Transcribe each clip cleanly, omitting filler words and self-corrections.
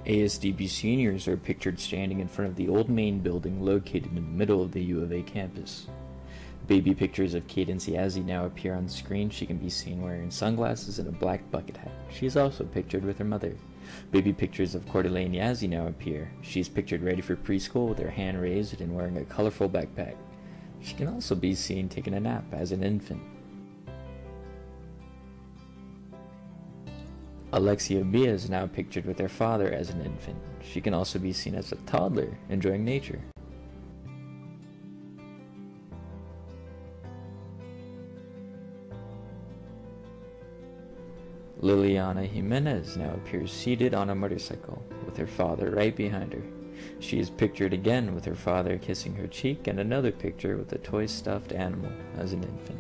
ASDB seniors are pictured standing in front of the old main building located in the middle of the U of A campus. Baby pictures of Cadence Yazzie now appear on screen. She can be seen wearing sunglasses and a black bucket hat. She is also pictured with her mother. Baby pictures of Cordeline Yazzie now appear. She is pictured ready for preschool with her hand raised and wearing a colorful backpack. She can also be seen taking a nap as an infant. Alexia Bia is now pictured with her father as an infant. She can also be seen as a toddler enjoying nature. Liliana Jimenez now appears seated on a motorcycle with her father right behind her. She is pictured again with her father kissing her cheek, and another picture with a toy stuffed animal as an infant.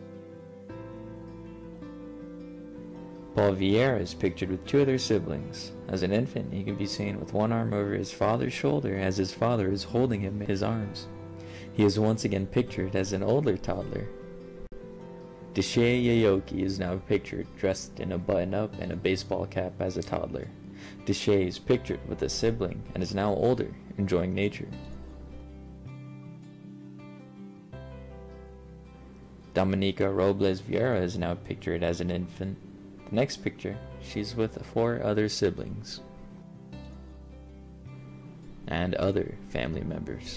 Paul Vieira is pictured with two other siblings. As an infant, he can be seen with one arm over his father's shoulder as his father is holding him in his arms. He is once again pictured as an older toddler. Deshae Yayoki is now pictured dressed in a button-up and a baseball cap as a toddler. Deshae is pictured with a sibling and is now older, enjoying nature. Dominica Robles Vieira is now pictured as an infant. The next picture, she's with 4 other siblings and other family members.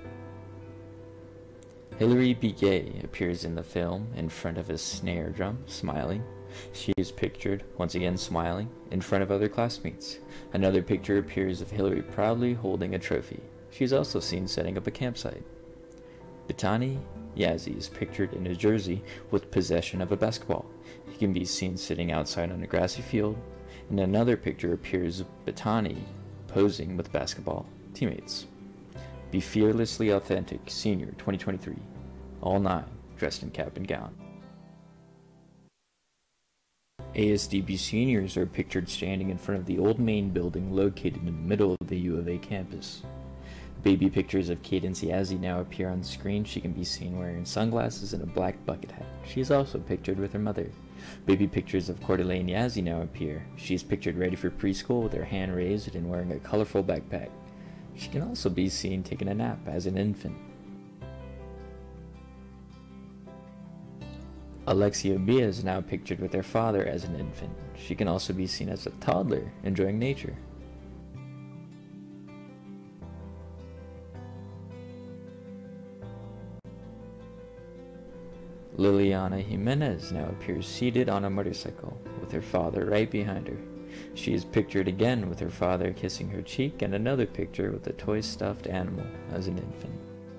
Hilary Biguet appears in the film in front of a snare drum, smiling. She is pictured, once again smiling, in front of other classmates. Another picture appears of Hilary proudly holding a trophy. She is also seen setting up a campsite. Bitani Yazzie is pictured in a jersey with possession of a basketball. He can be seen sitting outside on a grassy field. In another picture appears Bitani posing with basketball teammates. Be Fearlessly Authentic, Senior 2023. All 9 dressed in cap and gown. ASDB seniors are pictured standing in front of the old main building located in the middle of the U of A campus. Baby pictures of Cadence Yazzie now appear on screen. She can be seen wearing sunglasses and a black bucket hat. She is also pictured with her mother. Baby pictures of Cordeline Yazzie now appear. She is pictured ready for preschool with her hand raised and wearing a colorful backpack. She can also be seen taking a nap as an infant. Alexia Bia is now pictured with her father as an infant. She can also be seen as a toddler enjoying nature. Liliana Jimenez now appears seated on a motorcycle with her father right behind her. She is pictured again with her father kissing her cheek, and another picture with a toy stuffed animal as an infant.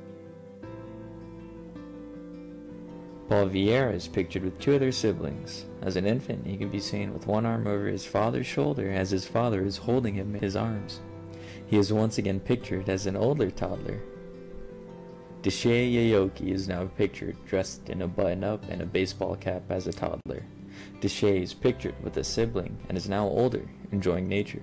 Paul Vieira is pictured with 2 other siblings. As an infant, he can be seen with one arm over his father's shoulder as his father is holding him in his arms. He is once again pictured as an older toddler. Deshae Yayoki is now pictured dressed in a button-up and a baseball cap as a toddler. Deshae is pictured with a sibling and is now older, enjoying nature.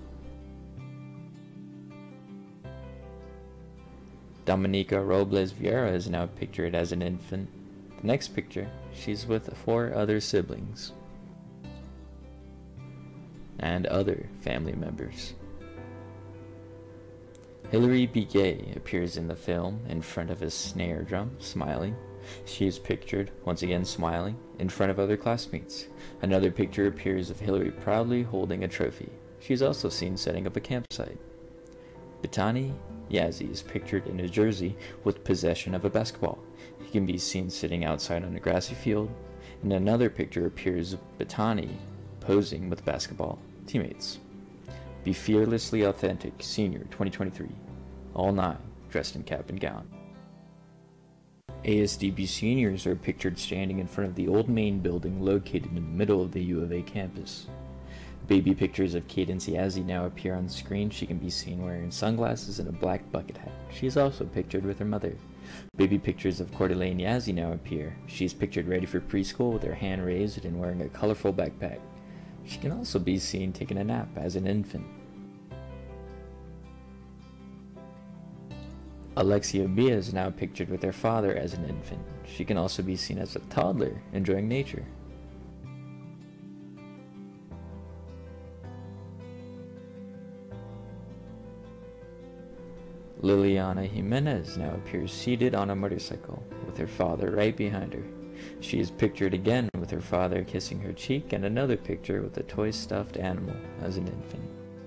Dominica Robles Vieira is now pictured as an infant. The next picture, she's with 4 other siblings and other family members. Hilary Biguet appears in the film in front of a snare drum, smiling. She is pictured, once again smiling, in front of other classmates. Another picture appears of Hilary proudly holding a trophy. She is also seen setting up a campsite. Bitani Yazzie is pictured in a jersey with possession of a basketball. He can be seen sitting outside on a grassy field. In another picture appears Bitani posing with basketball teammates. Be Fearlessly Authentic, Senior 2023. All 9 dressed in cap and gown. ASDB seniors are pictured standing in front of the old main building located in the middle of the U of A campus. Baby pictures of Cadence Yazzie now appear on screen. She can be seen wearing sunglasses and a black bucket hat. She is also pictured with her mother. Baby pictures of Cordeline Yazzie now appear. She is pictured ready for preschool with her hand raised and wearing a colorful backpack. She can also be seen taking a nap as an infant. Alexia Bia is now pictured with her father as an infant. She can also be seen as a toddler enjoying nature. Liliana Jimenez now appears seated on a motorcycle, with her father right behind her. She is pictured again with her father kissing her cheek, and another picture with a toy stuffed animal as an infant.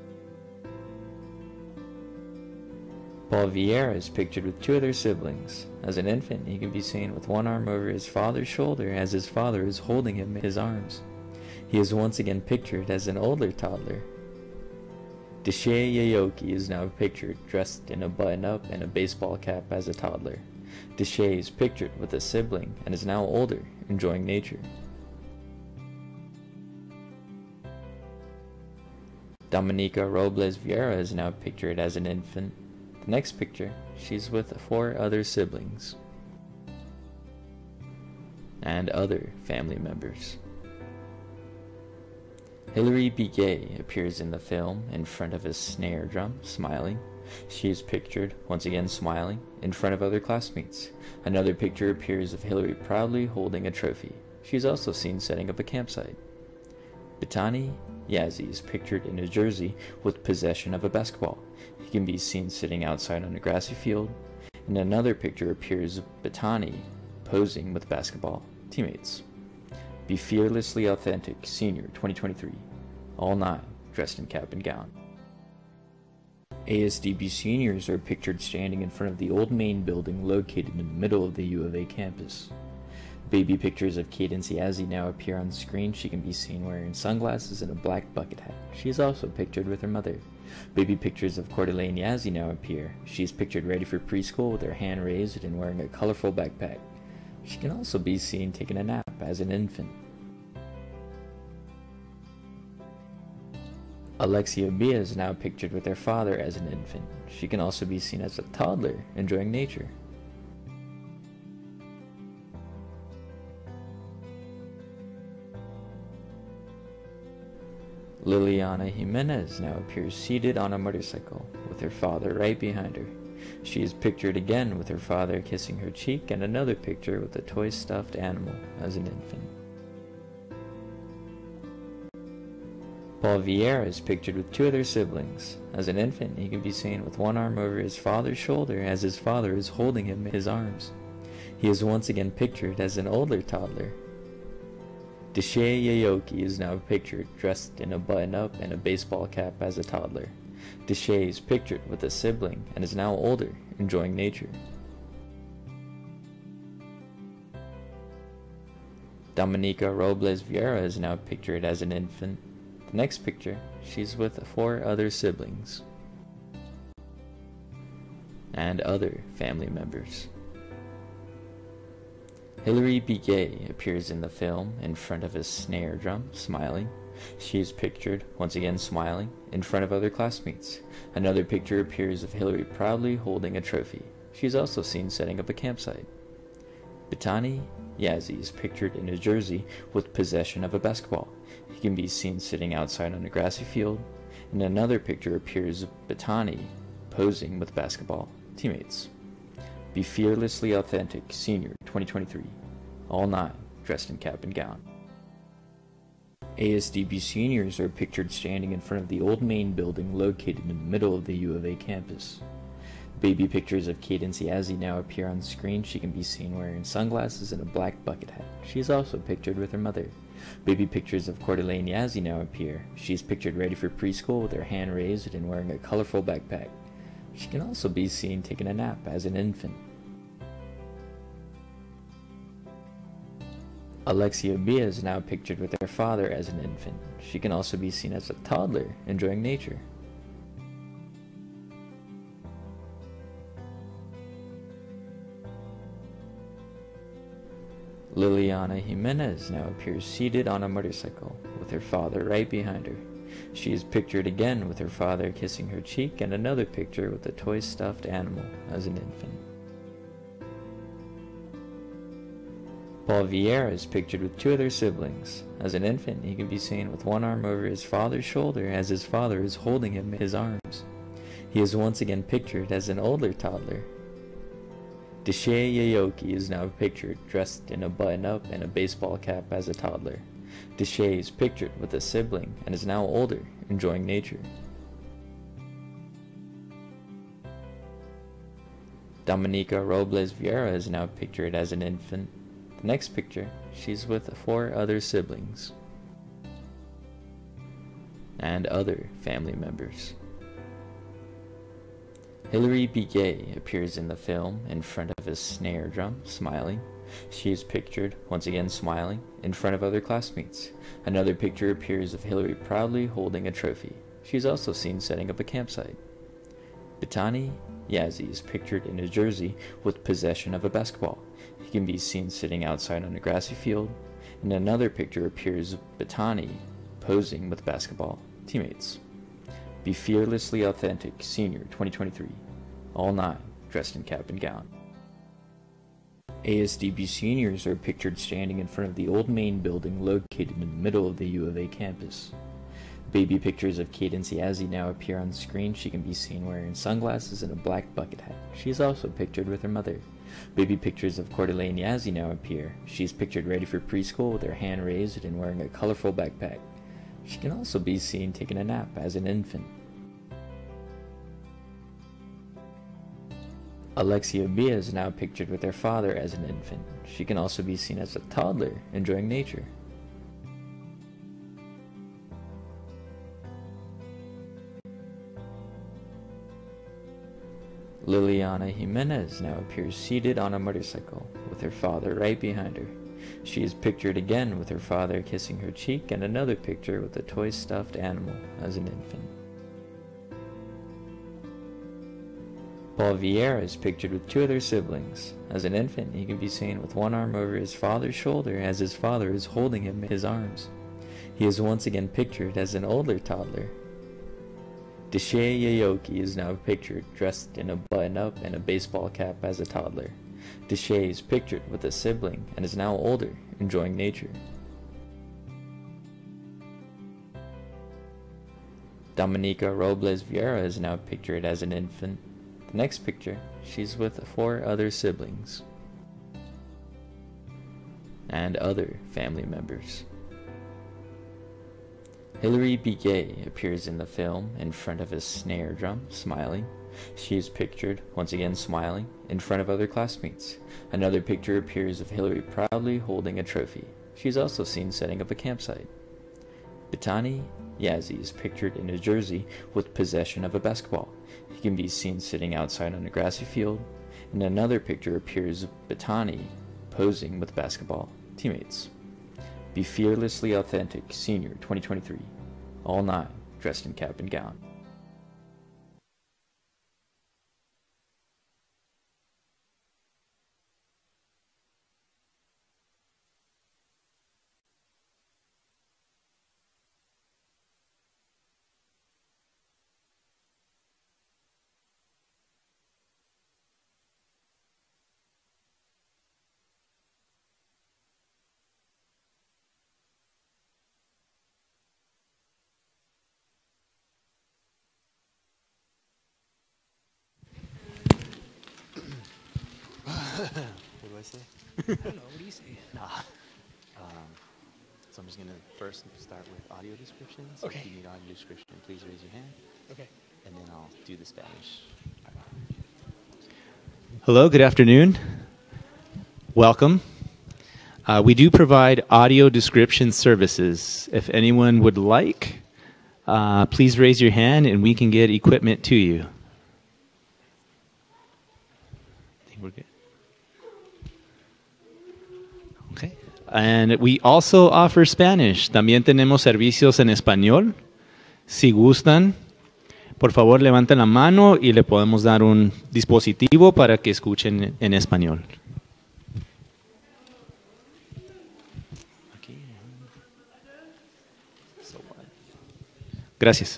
Paul Vieira is pictured with two other siblings. As an infant, he can be seen with one arm over his father's shoulder as his father is holding him in his arms. He is once again pictured as an older toddler. Deshay Yaoki is now pictured dressed in a button-up and a baseball cap as a toddler. Deshay is pictured with a sibling and is now older, enjoying nature. Dominica Robles Vieira is now pictured as an infant. The next picture, she's with 4 other siblings and other family members. Hilary Biguet appears in the film in front of a snare drum, smiling. She is pictured, once again smiling, in front of other classmates. Another picture appears of Hilary proudly holding a trophy. She is also seen setting up a campsite. Bitani Yazzie is pictured in a jersey with possession of a basketball. He can be seen sitting outside on a grassy field. In another picture appears Bitani posing with basketball teammates. Be Fearlessly Authentic, Senior 2023. All 9 dressed in cap and gown. ASDB seniors are pictured standing in front of the old main building located in the middle of the U of A campus. Baby pictures of Cadence Yazzie now appear on screen. She can be seen wearing sunglasses and a black bucket hat. She is also pictured with her mother. Baby pictures of Cordeline Yazzie now appear. She is pictured ready for preschool with her hand raised and wearing a colorful backpack. She can also be seen taking a nap as an infant. Alexia Bia is now pictured with her father as an infant. She can also be seen as a toddler, enjoying nature. Liliana Jimenez now appears seated on a motorcycle, with her father right behind her. She is pictured again with her father kissing her cheek, and another picture with a toy stuffed animal as an infant. Paul Vieira is pictured with 2 other siblings. As an infant, he can be seen with one arm over his father's shoulder as his father is holding him in his arms. He is once again pictured as an older toddler. Deshay Yaoki is now pictured dressed in a button-up and a baseball cap as a toddler. Deshay is pictured with a sibling and is now older, enjoying nature. Dominica Robles Vieira is now pictured as an infant. The next picture, she's with 4 other siblings and other family members. Hilary Biguet appears in the film in front of a snare drum, smiling. She is pictured, once again smiling, in front of other classmates. Another picture appears of Hilary proudly holding a trophy. She is also seen setting up a campsite. Bitani Yazzie is pictured in a jersey with possession of a basketball. He can be seen sitting outside on a grassy field. In another picture appears Bitani posing with basketball teammates. Be Fearlessly Authentic, Senior 2023. All 9 dressed in cap and gown. ASDB seniors are pictured standing in front of the old main building located in the middle of the U of A campus. Baby pictures of Cadence Yazzie now appear on screen. She can be seen wearing sunglasses and a black bucket hat. She is also pictured with her mother. Baby pictures of Cordeline Yazzie now appear. She is pictured ready for preschool with her hand raised and wearing a colorful backpack. She can also be seen taking a nap as an infant. Alexia Bia is now pictured with her father as an infant. She can also be seen as a toddler, enjoying nature. Liliana Jimenez now appears seated on a motorcycle, with her father right behind her. She is pictured again with her father kissing her cheek, and another picture with a toy stuffed animal as an infant. Paul Vieira is pictured with 2 other siblings. As an infant, he can be seen with one arm over his father's shoulder as his father is holding him in his arms. He is once again pictured as an older toddler. Deshay Yaoki is now pictured dressed in a button-up and a baseball cap as a toddler. Deshay is pictured with a sibling and is now older, enjoying nature. Dominica Robles Vieira is now pictured as an infant. The next picture, she's with 4 other siblings and other family members. Hilary B. Gay appears in the film in front of a snare drum, smiling. She is pictured, once again smiling, in front of other classmates. Another picture appears of Hilary proudly holding a trophy. She is also seen setting up a campsite. Bitani Yazzie is pictured in a jersey with possession of a basketball. He can be seen sitting outside on a grassy field. In another picture appears of Bitani posing with basketball teammates. Be Fearlessly Authentic, Senior 2023. All 9 dressed in cap and gown. ASDB seniors are pictured standing in front of the old main building located in the middle of the U of A campus. Baby pictures of Cadence Yazzie now appear on screen. She can be seen wearing sunglasses and a black bucket hat. She is also pictured with her mother. Baby pictures of Cordelaine Yazzie now appear. She is pictured ready for preschool with her hand raised and wearing a colorful backpack. She can also be seen taking a nap as an infant. Alexia Bia is now pictured with her father as an infant. She can also be seen as a toddler enjoying nature. Liliana Jimenez now appears seated on a motorcycle with her father right behind her. She is pictured again with her father kissing her cheek, and another picture with a toy stuffed animal as an infant. Paul Vieira is pictured with 2 other siblings. As an infant, he can be seen with one arm over his father's shoulder as his father is holding him in his arms. He is once again pictured as an older toddler. Deshae Yayoki is now pictured dressed in a button-up and a baseball cap as a toddler. Deshae is pictured with a sibling and is now older, enjoying nature. Dominica Robles Vieira is now pictured as an infant. The next picture, she's with 4 other siblings and other family members. Hilary B. Gay appears in the film in front of a snare drum, smiling. She is pictured, once again smiling, in front of other classmates. Another picture appears of Hilary proudly holding a trophy. She is also seen setting up a campsite. Bitani Yazzie is pictured in a jersey with possession of a basketball. He can be seen sitting outside on a grassy field. In another picture appears of Bitani posing with basketball teammates. Be Fearlessly Authentic, Senior 2023. All 9 dressed in cap and gown. What do I say? I don't know. What do you say? Nah. So I'm just going to first start with audio descriptions. Okay. If you need audio description, please raise your hand. Okay. And then I'll do the Spanish. Hello, good afternoon. Welcome. We do provide audio description services. If anyone would like, please raise your hand and we can get equipment to you. I think we're good. Okay. And we also offer Spanish. También tenemos servicios en español. Si gustan, por favor levanten la mano y le podemos dar un dispositivo para que escuchen en español. Gracias.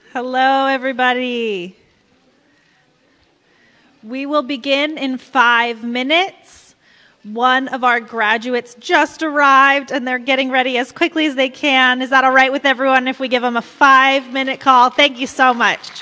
Hello, everybody. We will begin in 5 minutes. One of our graduates just arrived, and they're getting ready as quickly as they can. Is that all right with everyone if we give them a 5-minute call? Thank you so much.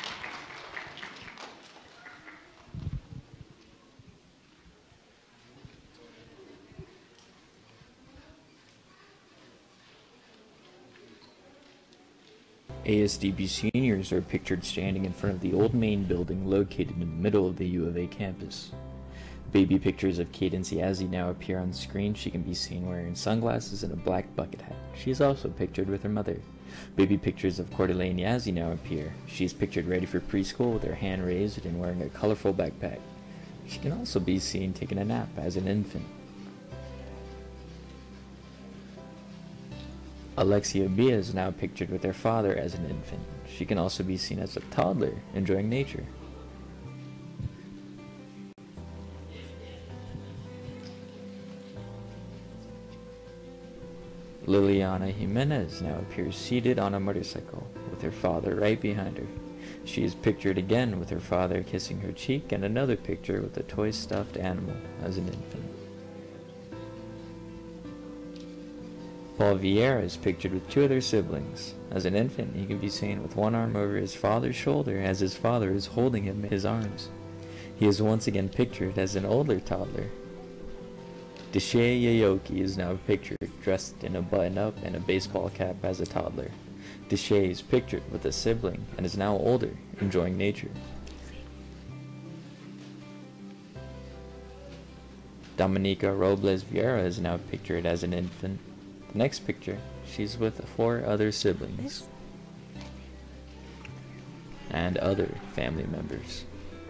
ASDB seniors are pictured standing in front of the old main building located in the middle of the U of A campus. Baby pictures of Cadence Yazzie now appear on screen. She can be seen wearing sunglasses and a black bucket hat. She is also pictured with her mother. Baby pictures of Cordeline Yazzie now appear. She is pictured ready for preschool with her hand raised and wearing a colorful backpack. She can also be seen taking a nap as an infant. Alexia Bia is now pictured with her father as an infant. She can also be seen as a toddler enjoying nature. Liliana Jimenez now appears seated on a motorcycle with her father right behind her. She is pictured again with her father kissing her cheek, and another picture with a toy stuffed animal as an infant. Paul Vieira is pictured with 2 other siblings. As an infant, he can be seen with one arm over his father's shoulder as his father is holding him in his arms. He is once again pictured as an older toddler. Deshae Yayoki is now pictured dressed in a button-up and a baseball cap as a toddler. Deshae is pictured with a sibling and is now older, enjoying nature. Dominica Robles Vieira is now pictured as an infant. The next picture, she's with 4 other siblings and other family members.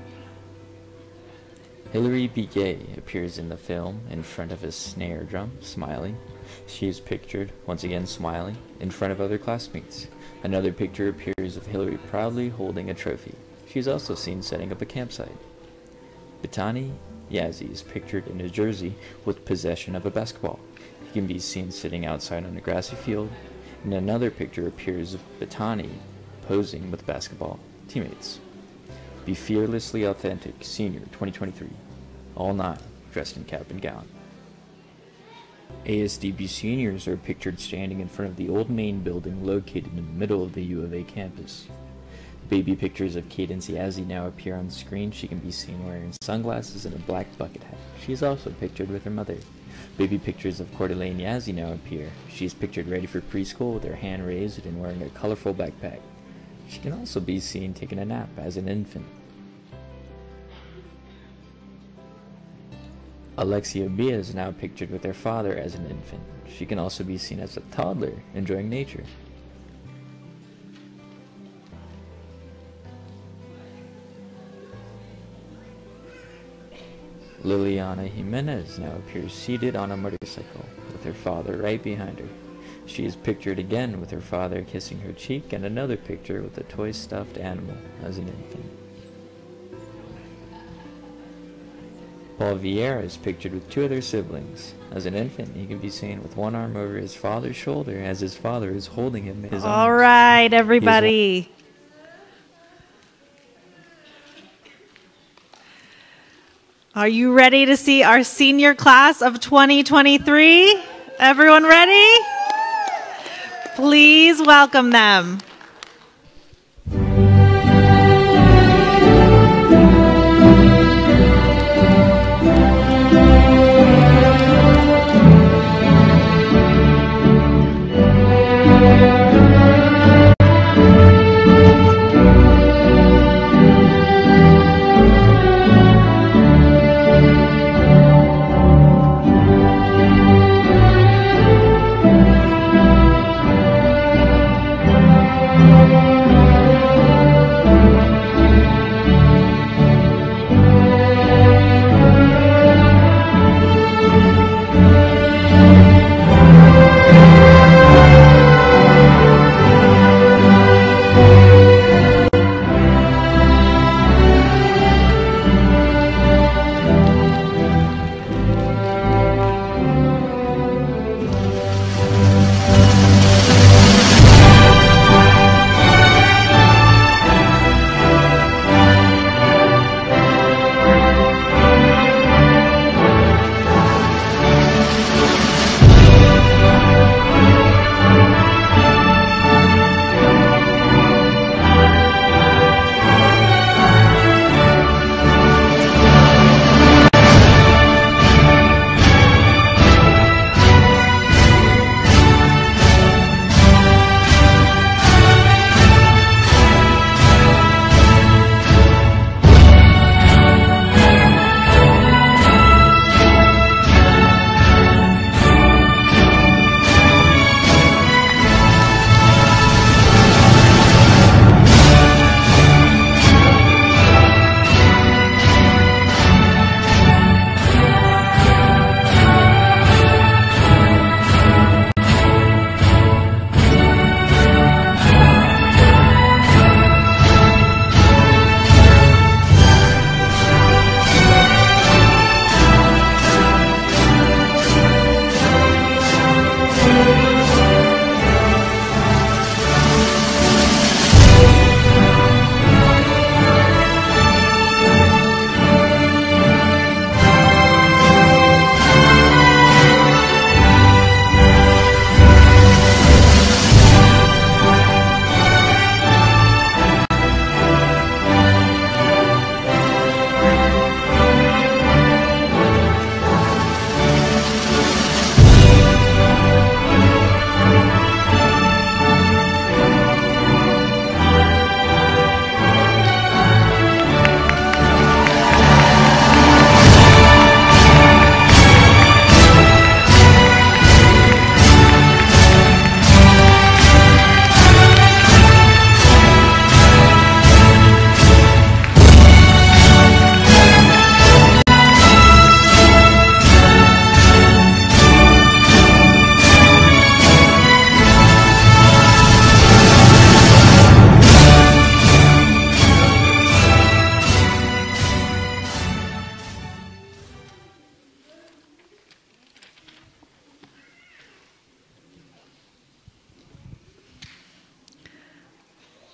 Hilary Piquet appears in the film in front of a snare drum, smiling. She is pictured, once again smiling, in front of other classmates. Another picture appears of Hilary proudly holding a trophy. She is also seen setting up a campsite. Betani Yazzie is pictured in a jersey with possession of a basketball. He can be seen sitting outside on a grassy field. In another picture appears of Betani posing with basketball teammates. Be fearlessly authentic, senior 2023. All 9 dressed in cap and gown. ASDB seniors are pictured standing in front of the old main building located in the middle of the U of A campus. Baby pictures of Cadence Yazzie now appear on screen. She can be seen wearing sunglasses and a black bucket hat. She is also pictured with her mother. Baby pictures of Cordeline Yazzie now appear. She is pictured ready for preschool with her hand raised and wearing a colorful backpack. She can also be seen taking a nap as an infant. Alexia Bia is now pictured with her father as an infant. She can also be seen as a toddler enjoying nature. Liliana Jimenez now appears seated on a motorcycle with her father right behind her. She is pictured again with her father kissing her cheek, and another picture with a toy stuffed animal as an infant. Paul Vieira is pictured with 2 other siblings. As an infant, he can be seen with one arm over his father's shoulder as his father is holding him in his arms. All right, everybody. Are you ready to see our senior class of 2023? Everyone ready? Please welcome them.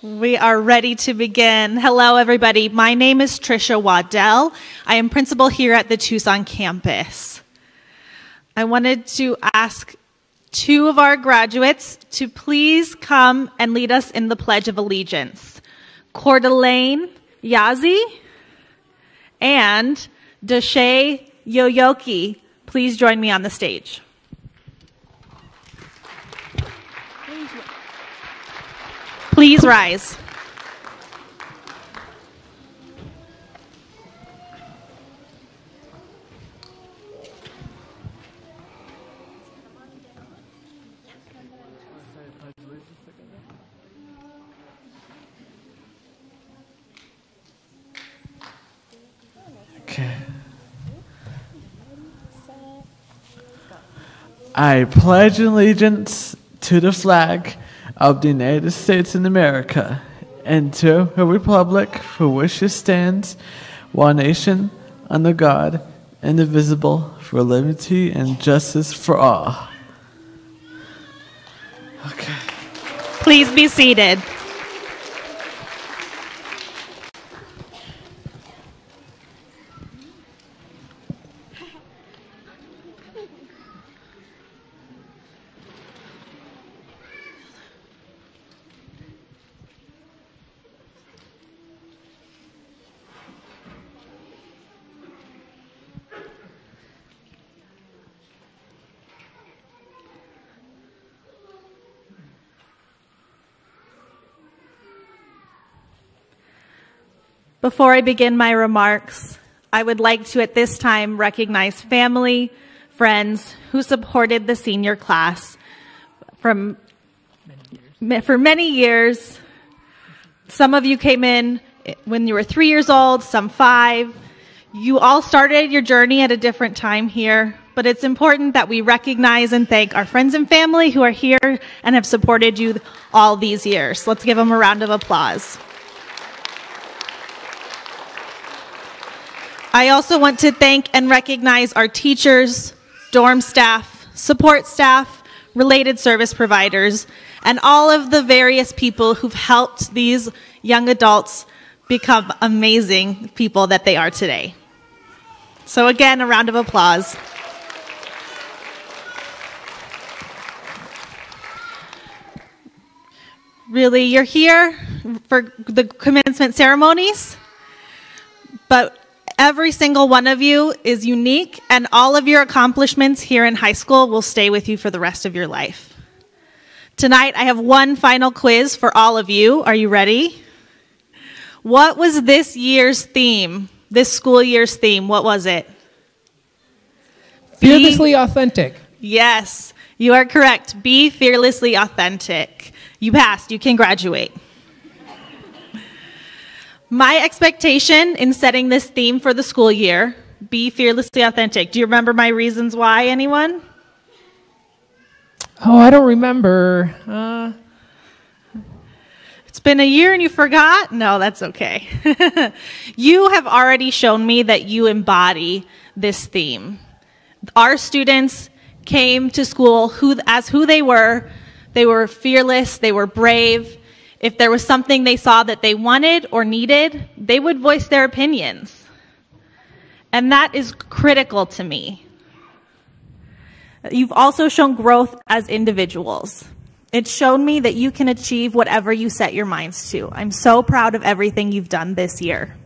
We are ready to begin. Hello, everybody. My name is Trisha Waddell. I am principal here at the Tucson campus. I wanted to ask two of our graduates to please come and lead us in the Pledge of Allegiance. Cordelaine Yazi and Deshay Yoyoki, please join me on the stage. Please rise. Okay. I pledge allegiance to the flag of the United States of America and to the republic for which it stands, one nation, under God, indivisible, for liberty and justice for all. Okay. Please be seated. Before I begin my remarks, I would like to at this time recognize family, friends who supported the senior class for many years. Some of you came in when you were 3 years old, some 5. You all started your journey at a different time here, but it's important that we recognize and thank our friends and family who are here and have supported you all these years. Let's give them a round of applause. I also want to thank and recognize our teachers, dorm staff, support staff, related service providers, and all of the various people who've helped these young adults become amazing people that they are today. So again, a round of applause. Really, you're here for the commencement ceremonies, but every single one of you is unique, and all of your accomplishments here in high school will stay with you for the rest of your life. Tonight, I have one final quiz for all of you. Are you ready? What was this year's theme? This school year's theme, what was it? Fearlessly authentic. Yes, you are correct. Be fearlessly authentic. You passed. You can graduate. My expectation in setting this theme for the school year, be fearlessly authentic. Do you remember my reasons why, anyone? Oh, I don't remember. It's been a year and you forgot? No, that's okay. You have already shown me that you embody this theme. Our students came to school as who they were. They were fearless, they were brave. If there was something they saw that they wanted or needed, they would voice their opinions. And that is critical to me. You've also shown growth as individuals. It's shown me that you can achieve whatever you set your minds to. I'm so proud of everything you've done this year.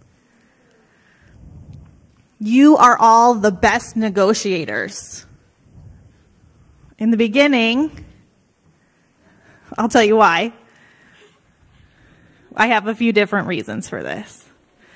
You are all the best negotiators. In the beginning, I'll tell you why. I have a few different reasons for this.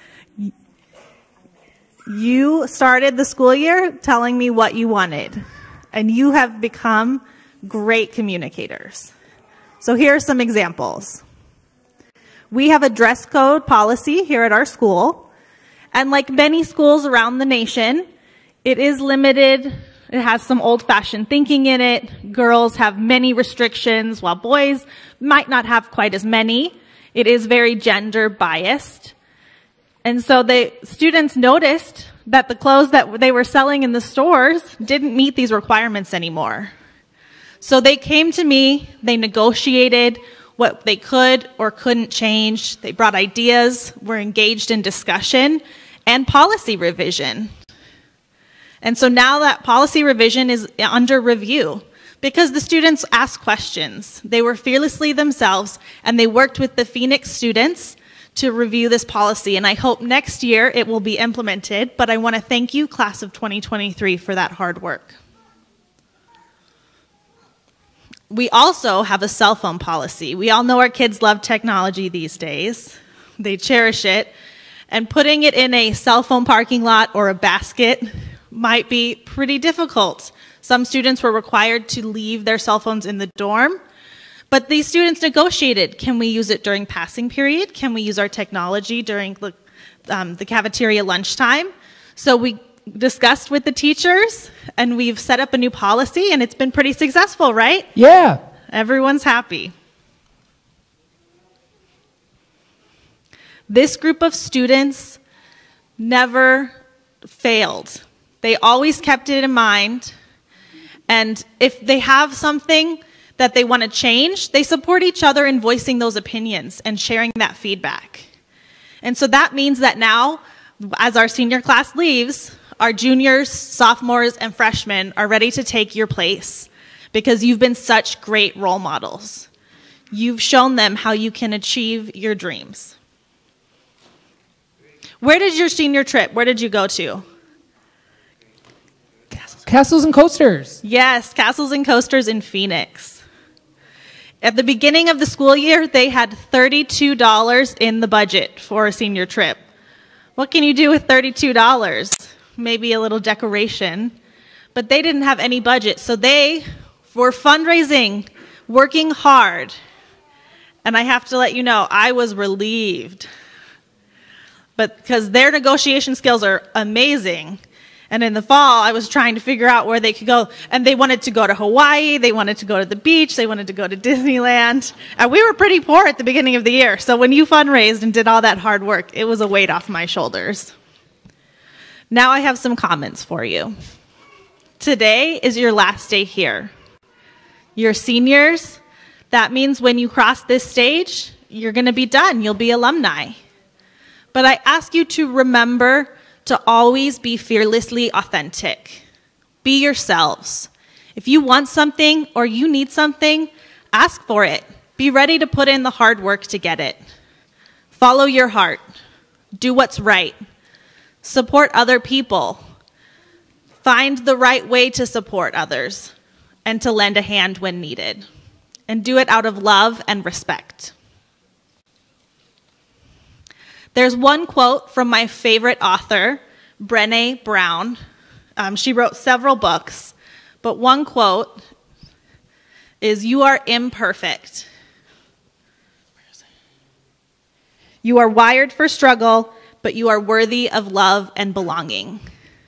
You started the school year telling me what you wanted, and you have become great communicators. So here are some examples. We have a dress code policy here at our school, and like many schools around the nation, it is limited. It has some old-fashioned thinking in it. Girls have many restrictions, while boys might not have quite as many. It is very gender biased. And so the students noticed that the clothes that they were selling in the stores didn't meet these requirements anymore. So they came to me, they negotiated, what they could or couldn't change. They brought ideas, were engaged in discussion, and policy revision. And so now that policy revision is under review because the students asked questions. They were fearlessly themselves, and they worked with the Phoenix students to review this policy. And I hope next year it will be implemented, but I want to thank you, class of 2023, for that hard work. We also have a cell phone policy. We all know our kids love technology these days. They cherish it. And putting it in a cell phone parking lot or a basket might be pretty difficult. Some students were required to leave their cell phones in the dorm, but these students negotiated. Can we use it during passing period? Can we use our technology during the cafeteria lunchtime? So we discussed with the teachers, and we've set up a new policy, and it's been pretty successful, right? Yeah. Everyone's happy. This group of students never failed. They always kept it in mind, and if they have something that they want to change, they support each other in voicing those opinions and sharing that feedback. And so that means that now, as our senior class leaves, our juniors, sophomores, and freshmen are ready to take your place because you've been such great role models. You've shown them how you can achieve your dreams. Where did your senior trip, where did you go to? Castles and Coasters. Yes, Castles and Coasters in Phoenix. At the beginning of the school year, they had $32 in the budget for a senior trip. What can you do with $32? Maybe a little decoration, but they didn't have any budget. So they were fundraising, working hard. And I have to let you know, I was relieved. But because their negotiation skills are amazing. And in the fall, I was trying to figure out where they could go. And they wanted to go to Hawaii. They wanted to go to the beach. They wanted to go to Disneyland. And we were pretty poor at the beginning of the year. So when you fundraised and did all that hard work, it was a weight off my shoulders. Now I have some comments for you. Today is your last day here. You're seniors. That means when you cross this stage, you're going to be done. You'll be alumni. But I ask you to remember to always be fearlessly authentic. Be yourselves. If you want something or you need something, ask for it. Be ready to put in the hard work to get it. Follow your heart. Do what's right. Support other people. Find the right way to support others and to lend a hand when needed. And do it out of love and respect. There's one quote from my favorite author, Brené Brown. She wrote several books, but one quote is, "You are imperfect. You are wired for struggle, but you are worthy of love and belonging."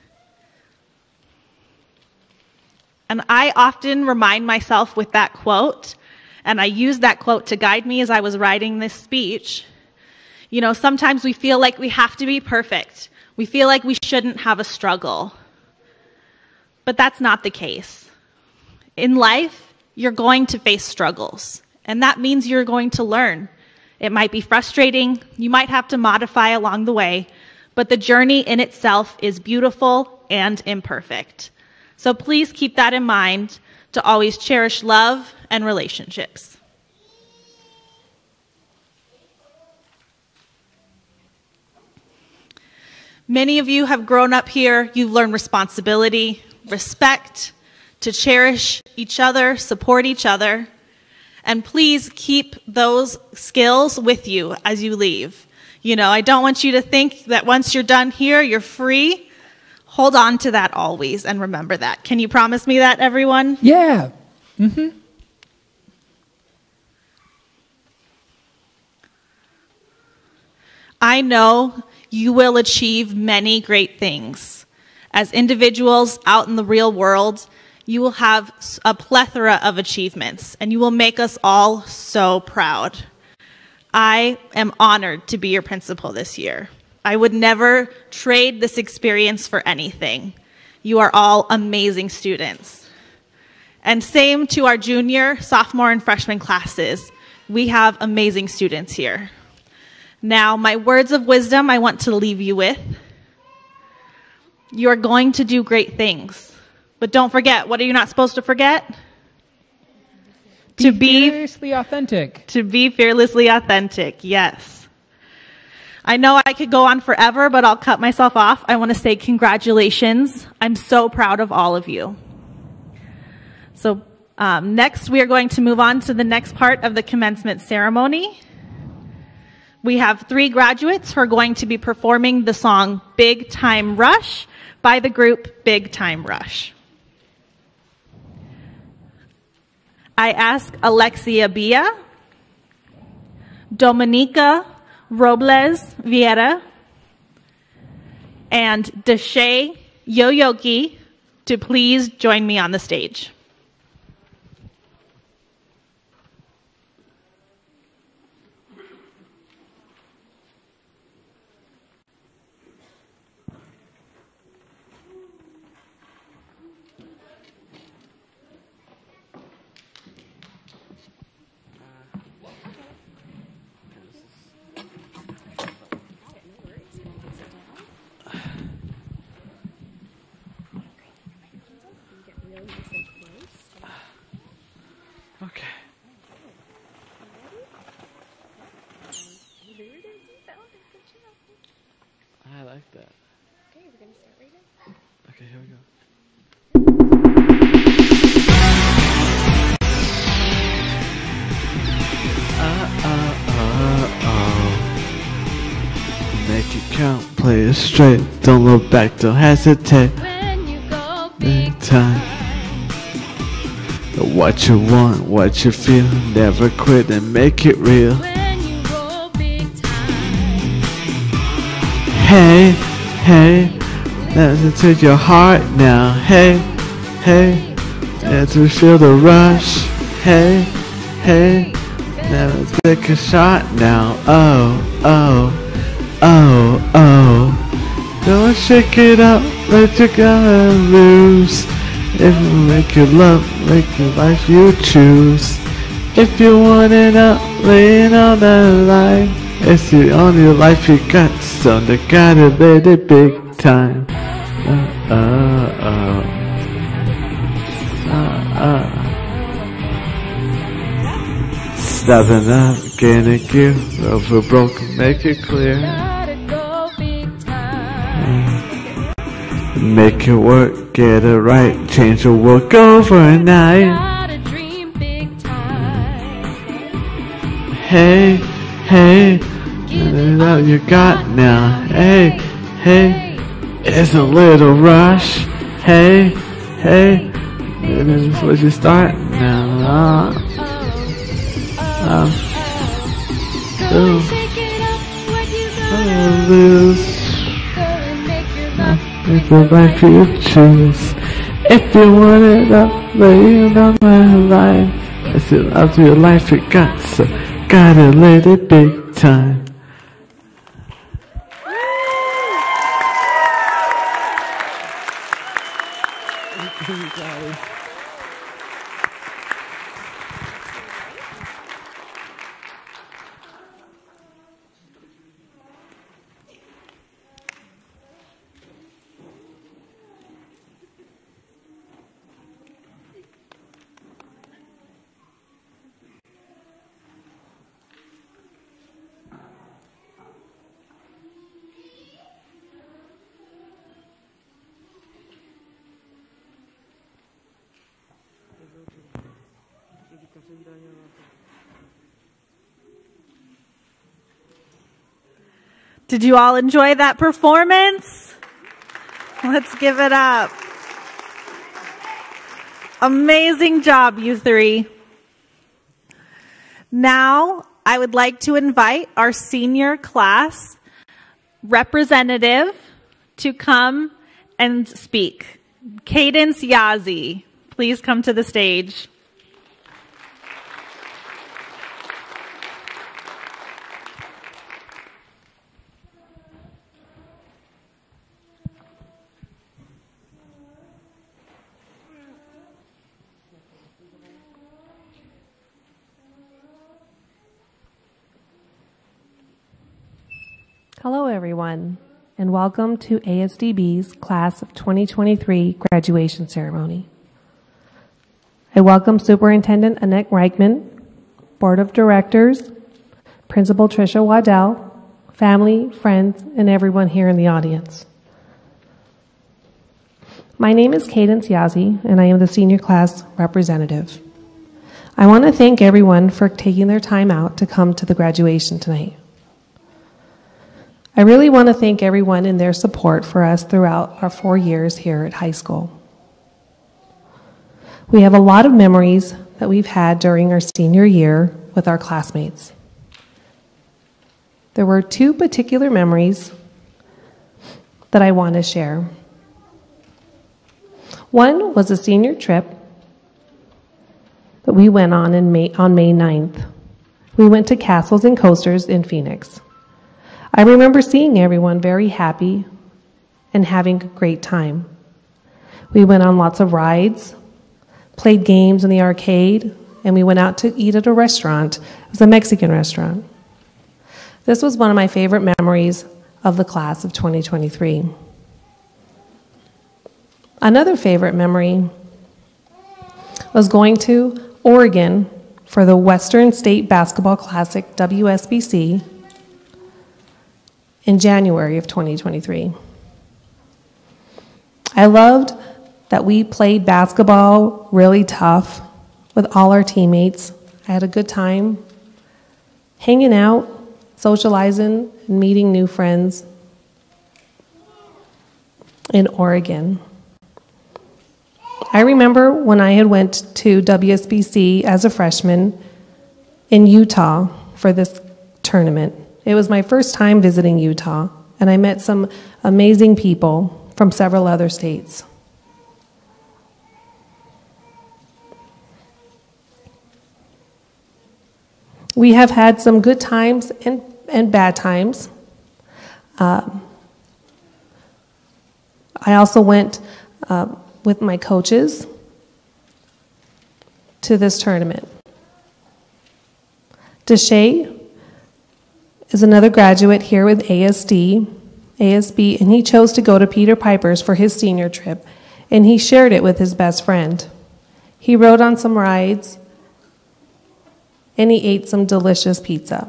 And I often remind myself with that quote, and I used that quote to guide me as I was writing this speech. You know, sometimes we feel like we have to be perfect. We feel like we shouldn't have a struggle. But that's not the case. In life, you're going to face struggles, and that means you're going to learn. It might be frustrating. You might have to modify along the way, but the journey in itself is beautiful and imperfect. So please keep that in mind to always cherish love and relationships. Many of you have grown up here. You've learned responsibility, respect, to cherish each other, support each other. And please keep those skills with you as you leave. You know, I don't want you to think that once you're done here, you're free. Hold on to that always and remember that. Can you promise me that, everyone? Yeah. Mm-hmm. I know you will achieve many great things. As individuals out in the real world, you will have a plethora of achievements, and you will make us all so proud. I am honored to be your principal this year. I would never trade this experience for anything. You are all amazing students. And same to our junior, sophomore, and freshman classes. We have amazing students here. Now, my words of wisdom I want to leave you with. You're going to do great things. But don't forget, what are you not supposed to forget? To be fearlessly authentic. To be fearlessly authentic, yes. I know I could go on forever, but I'll cut myself off. I want to say congratulations. I'm so proud of all of you. So next, we are going to move on to the next part of the commencement ceremony. We have 3 graduates who are going to be performing the song Big Time Rush by the group Big Time Rush. I ask Alexia Bia, Dominica Robles Vieira, and Deshay Yoyoki to please join me on the stage. Okay. I like that. Okay, we're gonna start right now. Okay, here we go. Make it count, play it straight. Don't look back, don't hesitate. When you go Big time. What you want, what you feel. Never quit and make it real. when you go big time. Hey, hey, listen to your heart now. Hey, hey, let's feel the rush. Hey, hey, let's take a shot now. Oh, oh, oh, oh. Don't shake it up, let you go loose. If you make your love, make your life you choose. If you want it up, lay it on the line. It's the only life you got, so you gotta let it big time. Stepping up, getting it gear, over broken, make it clear. Gotta go big time. Make it work, get it right, change the world overnight. Gotta dream big time. Hey, hey, it all you got now. Hey, hey, it's a little rush. Hey, hey, this is what you start now. Go Ooh. and shake it up. What you Gonna gonna lose. go and make your love. Make the life you choose. If you want it up, lay it on my line. It's it up to your life you got, so gotta let it big time. Did you all enjoy that performance? Let's give it up. Amazing job, you 3. Now, I would like to invite our senior class representative to come and speak. Cadence Yazi, please come to the stage. Hello, everyone, and welcome to ASDB's Class of 2023 graduation ceremony. I welcome Superintendent Annette Reichman, Board of Directors, Principal Tricia Waddell, family, friends, and everyone here in the audience. My name is Cadence Yazzie, and I am the senior class representative. I want to thank everyone for taking their time out to come to the graduation tonight. I really want to thank everyone in their support for us throughout our 4 years here at high school. We have a lot of memories that we've had during our senior year with our classmates. There were 2 particular memories that I want to share. One was a senior trip that we went on May 9th. We went to Castles and Coasters in Phoenix. I remember seeing everyone very happy and having a great time. We went on lots of rides, played games in the arcade, and we went out to eat at a restaurant. It was a Mexican restaurant. This was one of my favorite memories of the class of 2023. Another favorite memory was going to Oregon for the Western State Basketball Classic, WSBC, in January of 2023. I loved that we played basketball really tough with all our teammates. I had a good time hanging out, socializing, and meeting new friends in Oregon. I remember when I had went to WSBC as a freshman in Utah for this tournament. It was my first time visiting Utah, and I met some amazing people from several other states. We have had some good times and bad times. I also went with my coaches to this tournament. Deshay is another graduate here with ASB, and he chose to go to Peter Piper's for his senior trip, and he shared it with his best friend. He rode on some rides, and he ate some delicious pizza.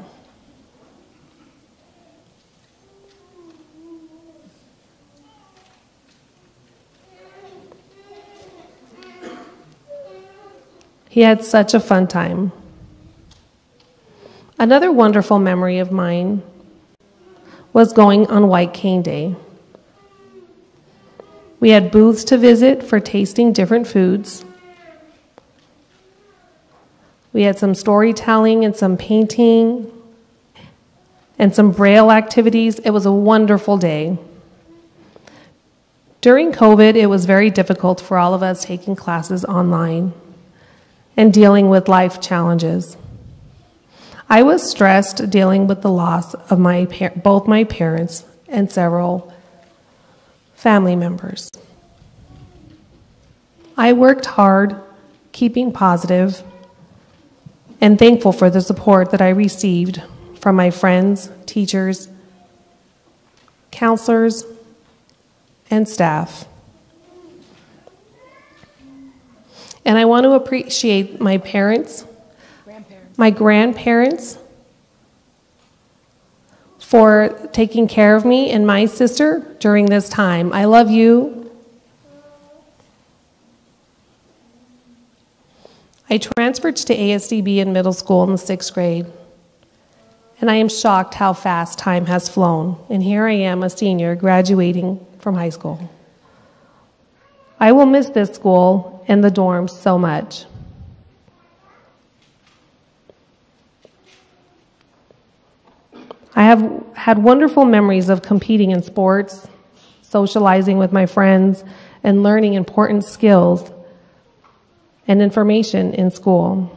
He had such a fun time. Another wonderful memory of mine was going on White Cane Day. We had booths to visit for tasting different foods. We had some storytelling and some painting and some Braille activities. It was a wonderful day. During COVID, it was very difficult for all of us taking classes online and dealing with life challenges. I was stressed dealing with the loss of both my parents and several family members. I worked hard, keeping positive, and thankful for the support that I received from my friends, teachers, counselors, and staff. And I want to appreciate my parents, my grandparents, for taking care of me and my sister during this time. I love you. I transferred to ASDB in middle school in the 6th grade, and I am shocked how fast time has flown. And here I am, a senior, graduating from high school. I will miss this school and the dorms so much. I have had wonderful memories of competing in sports, socializing with my friends, and learning important skills and information in school.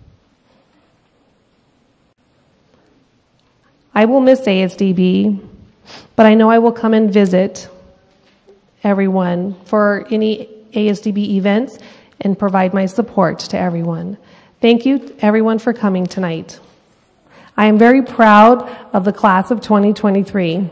I will miss ASDB, but I know I will come and visit everyone for any ASDB events and provide my support to everyone. Thank you, everyone, for coming tonight. I am very proud of the class of 2023.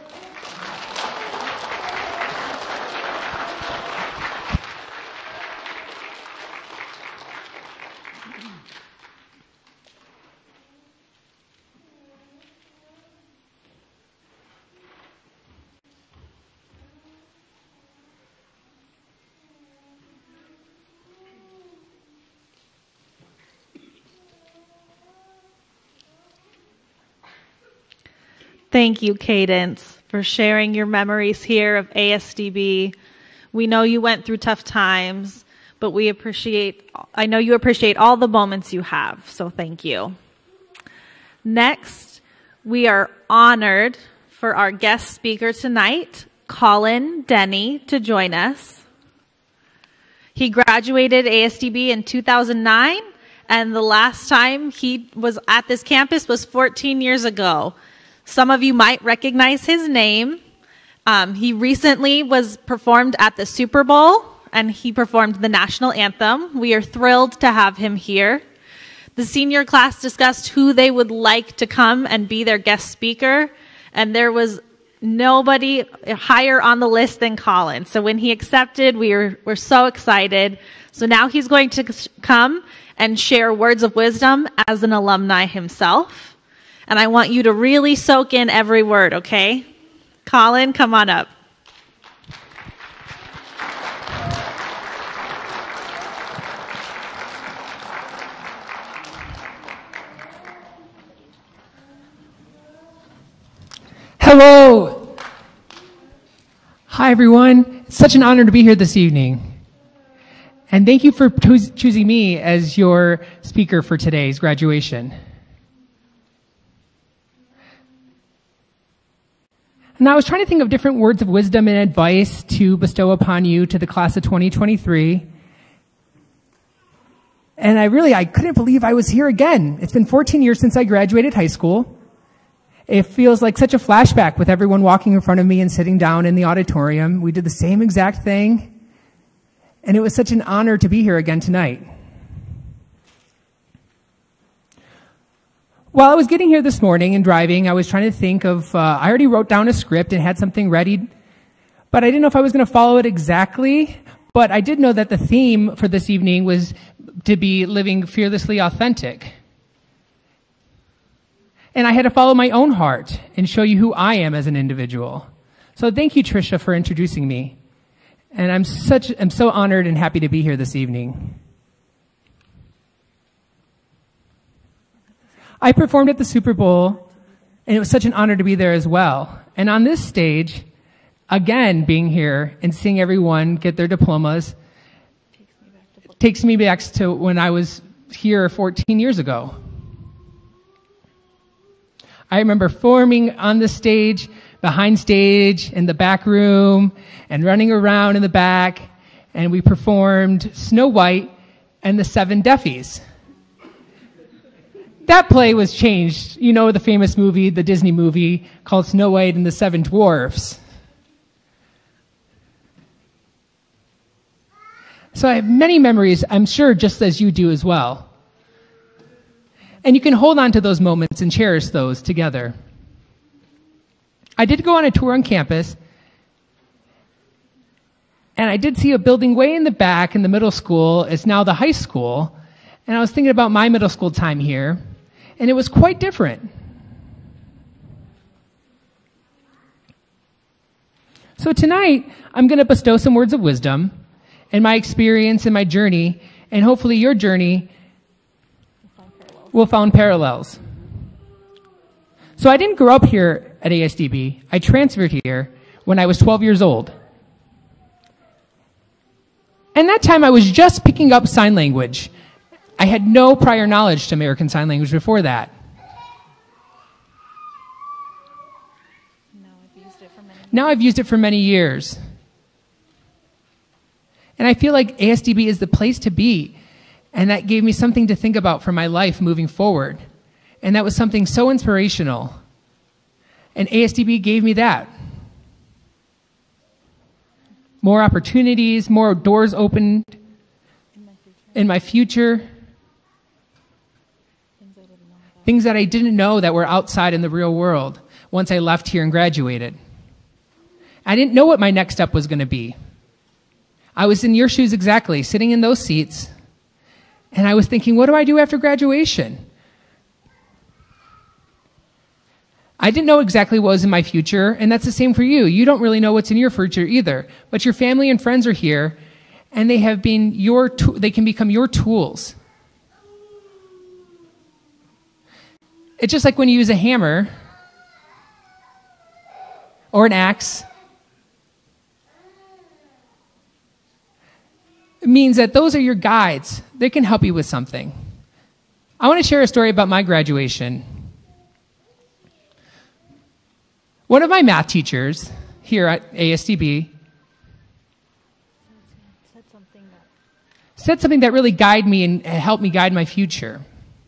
Thank you, Cadence, for sharing your memories here of ASDB. We know you went through tough times, but I know you appreciate all the moments you have, so thank you. Next, we are honored for our guest speaker tonight, Colin Denny, to join us. He graduated ASDB in 2009, and the last time he was at this campus was 14 years ago. Some of you might recognize his name. He recently was performed at the Super Bowl, and he performed the national anthem. We are thrilled to have him here. The senior class discussed who they would like to come and be their guest speaker, and there was nobody higher on the list than Colin. So when he accepted, we're so excited. So now he's going to come and share words of wisdom as an alumni himself. And I want you to really soak in every word, okay? Colin, come on up. Hello. Hi, everyone. It's such an honor to be here this evening. And thank you for choosing me as your speaker for today's graduation. And I was trying to think of different words of wisdom and advice to bestow upon you, to the class of 2023. And I couldn't believe I was here again. It's been 14 years since I graduated high school. It feels like such a flashback with everyone walking in front of me and sitting down in the auditorium. We did the same exact thing. And it was such an honor to be here again tonight. While I was getting here this morning and driving, I was trying to think of, I already wrote down a script and had something ready, but I didn't know if I was going to follow it exactly. But I did know that the theme for this evening was to be living fearlessly authentic. And I had to follow my own heart and show you who I am as an individual. So thank you, Tricia, for introducing me. And I'm so honored and happy to be here this evening. I performed at the Super Bowl, and it was such an honor to be there as well. And on this stage, again, being here and seeing everyone get their diplomas takes me back to when I was here 14 years ago. I remember performing on the stage, behind stage, in the back room, and running around in the back, and we performed Snow White and the Seven Deafies. That play was changed. You know the famous movie, the Disney movie, called Snow White and the Seven Dwarfs. So I have many memories, I'm sure, just as you do as well. And you can hold on to those moments and cherish those together. I did go on a tour on campus, and I did see a building way in the back in the middle school. It's now the high school. And I was thinking about my middle school time here, and it was quite different. So tonight, I'm going to bestow some words of wisdom and my experience and my journey, and hopefully your journey will find parallels. So I didn't grow up here at ASDB. I transferred here when I was 12 years old. And that time I was just picking up sign language. I had no prior knowledge to American Sign Language before that. Now I've used it for many years. And I feel like ASDB is the place to be. And that gave me something to think about for my life moving forward. And that was something so inspirational. And ASDB gave me that. More opportunities, more doors opened in my future. Things that I didn't know that were outside in the real world once I left here and graduated. I didn't know what my next step was going to be. I was in your shoes exactly, sitting in those seats, and I was thinking, what do I do after graduation? I didn't know exactly what was in my future, and that's the same for you. You don't really know what's in your future either, but your family and friends are here, and they have been they can become your tools. It's just like when you use a hammer or an axe. It means that those are your guides. They can help you with something. I want to share a story about my graduation. One of my math teachers here at ASDB said something that really guided me and helped me guide my future.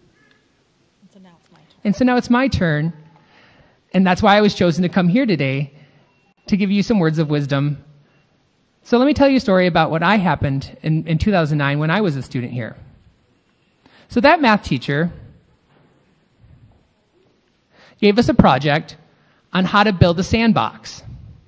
And so now it's my turn. And that's why I was chosen to come here today, to give you some words of wisdom. So let me tell you a story about what happened in 2009 when I was a student here. So that math teacher gave us a project on how to build a sandbox.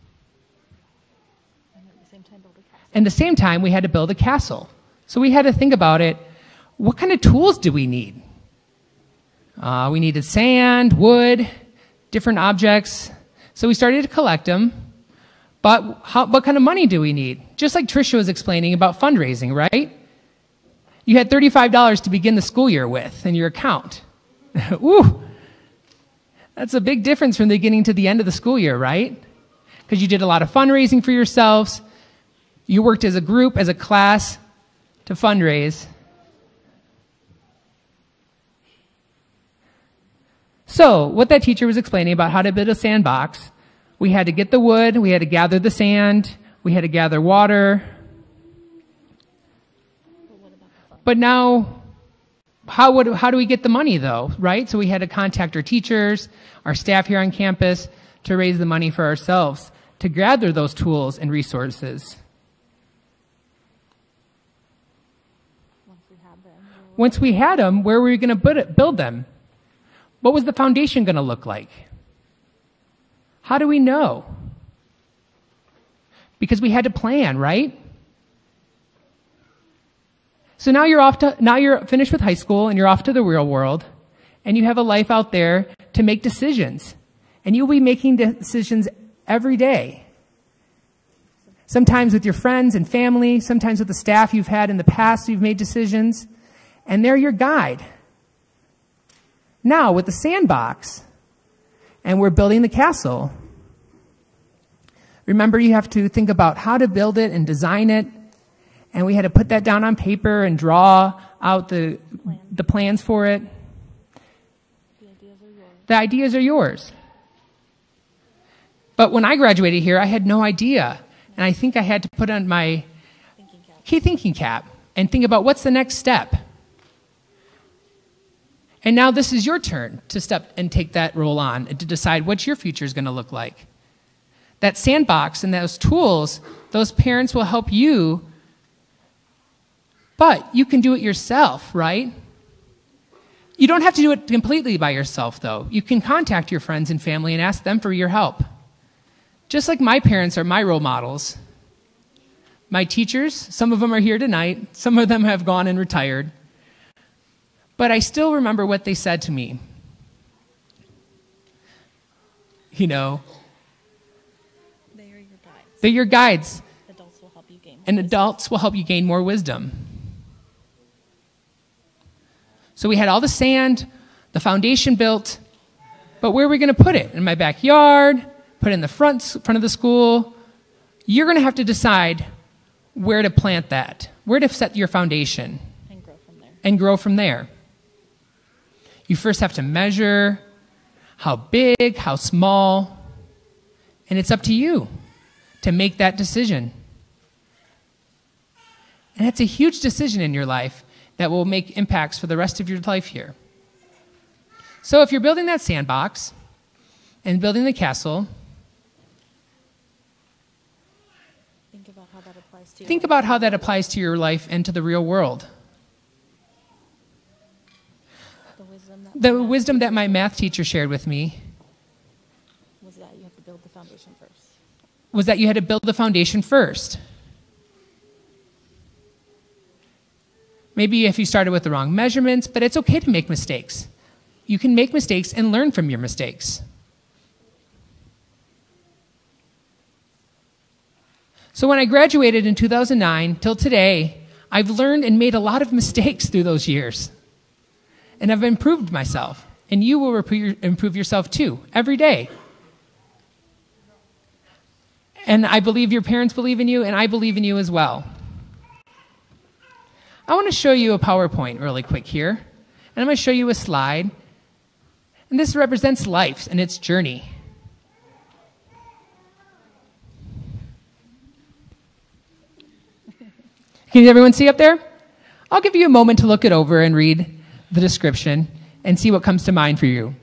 And at the same time, we had to build a castle. So we had to think about it. What kind of tools do we need? We needed sand, wood, different objects. So we started to collect them. But what kind of money do we need? Just like Tricia was explaining about fundraising, right? You had $35 to begin the school year with in your account. Ooh, that's a big difference from the beginning to the end of the school year, right? Because you did a lot of fundraising for yourselves. You worked as a group, as a class, to fundraise. So, what that teacher was explaining about how to build a sandbox, we had to get the wood, we had to gather the sand, we had to gather water. But now, how do we get the money though, right? So we had to contact our teachers, our staff here on campus, to raise the money for ourselves, to gather those tools and resources. Once we had them, where were we going to build them? What was the foundation going to look like? How do we know? Because we had to plan, right? So now you're finished with high school and you're off to the real world, and you have a life out there to make decisions. And you'll be making decisions every day. Sometimes with your friends and family, sometimes with the staff you've had in the past, you've made decisions, and they're your guide. Now, with the sandbox, and we're building the castle, remember you have to think about how to build it and design it, and we had to put that down on paper and draw out the plans for it. The ideas are yours. But when I graduated here, I had no idea, and I think I had to put on my key thinking cap and think about what's the next step. And now this is your turn to step and take that role on and to decide what your future is going to look like. That sandbox and those tools, those parents will help you, but you can do it yourself, right? You don't have to do it completely by yourself, though. You can contact your friends and family and ask them for your help. Just like my parents are my role models. My teachers, some of them are here tonight, some of them have gone and retired. But I still remember what they said to me. You know, they're your guides. Adults will help you gain more And wisdom. adults will help you gain more wisdom. So we had all the sand, the foundation built, but where are we going to put it? In my backyard? Put it in the front of the school? You're going to have to decide where to plant that, where to set your foundation. And grow from there. You first have to measure how big, how small, and it's up to you to make that decision. And it's a huge decision in your life that will make impacts for the rest of your life here. So if you're building that sandbox and building the castle, Think about how that applies to think about how that applies to your life and to the real world. the wisdom The wisdom that my math teacher shared with me Was that you have to build the foundation first. was that you had to build the foundation first. Maybe if you started with the wrong measurements, but it's okay to make mistakes. You can make mistakes and learn from your mistakes. So when I graduated in 2009 till today, I've learned and made a lot of mistakes through those years. And I've improved myself. And you will improve yourself too, every day. And I believe your parents believe in you, and I believe in you as well. I want to show you a PowerPoint really quick here. And I'm going to show you a slide. And this represents life and its journey. Can everyone see up there? I'll give you a moment to look it over and read the description and see what comes to mind for you.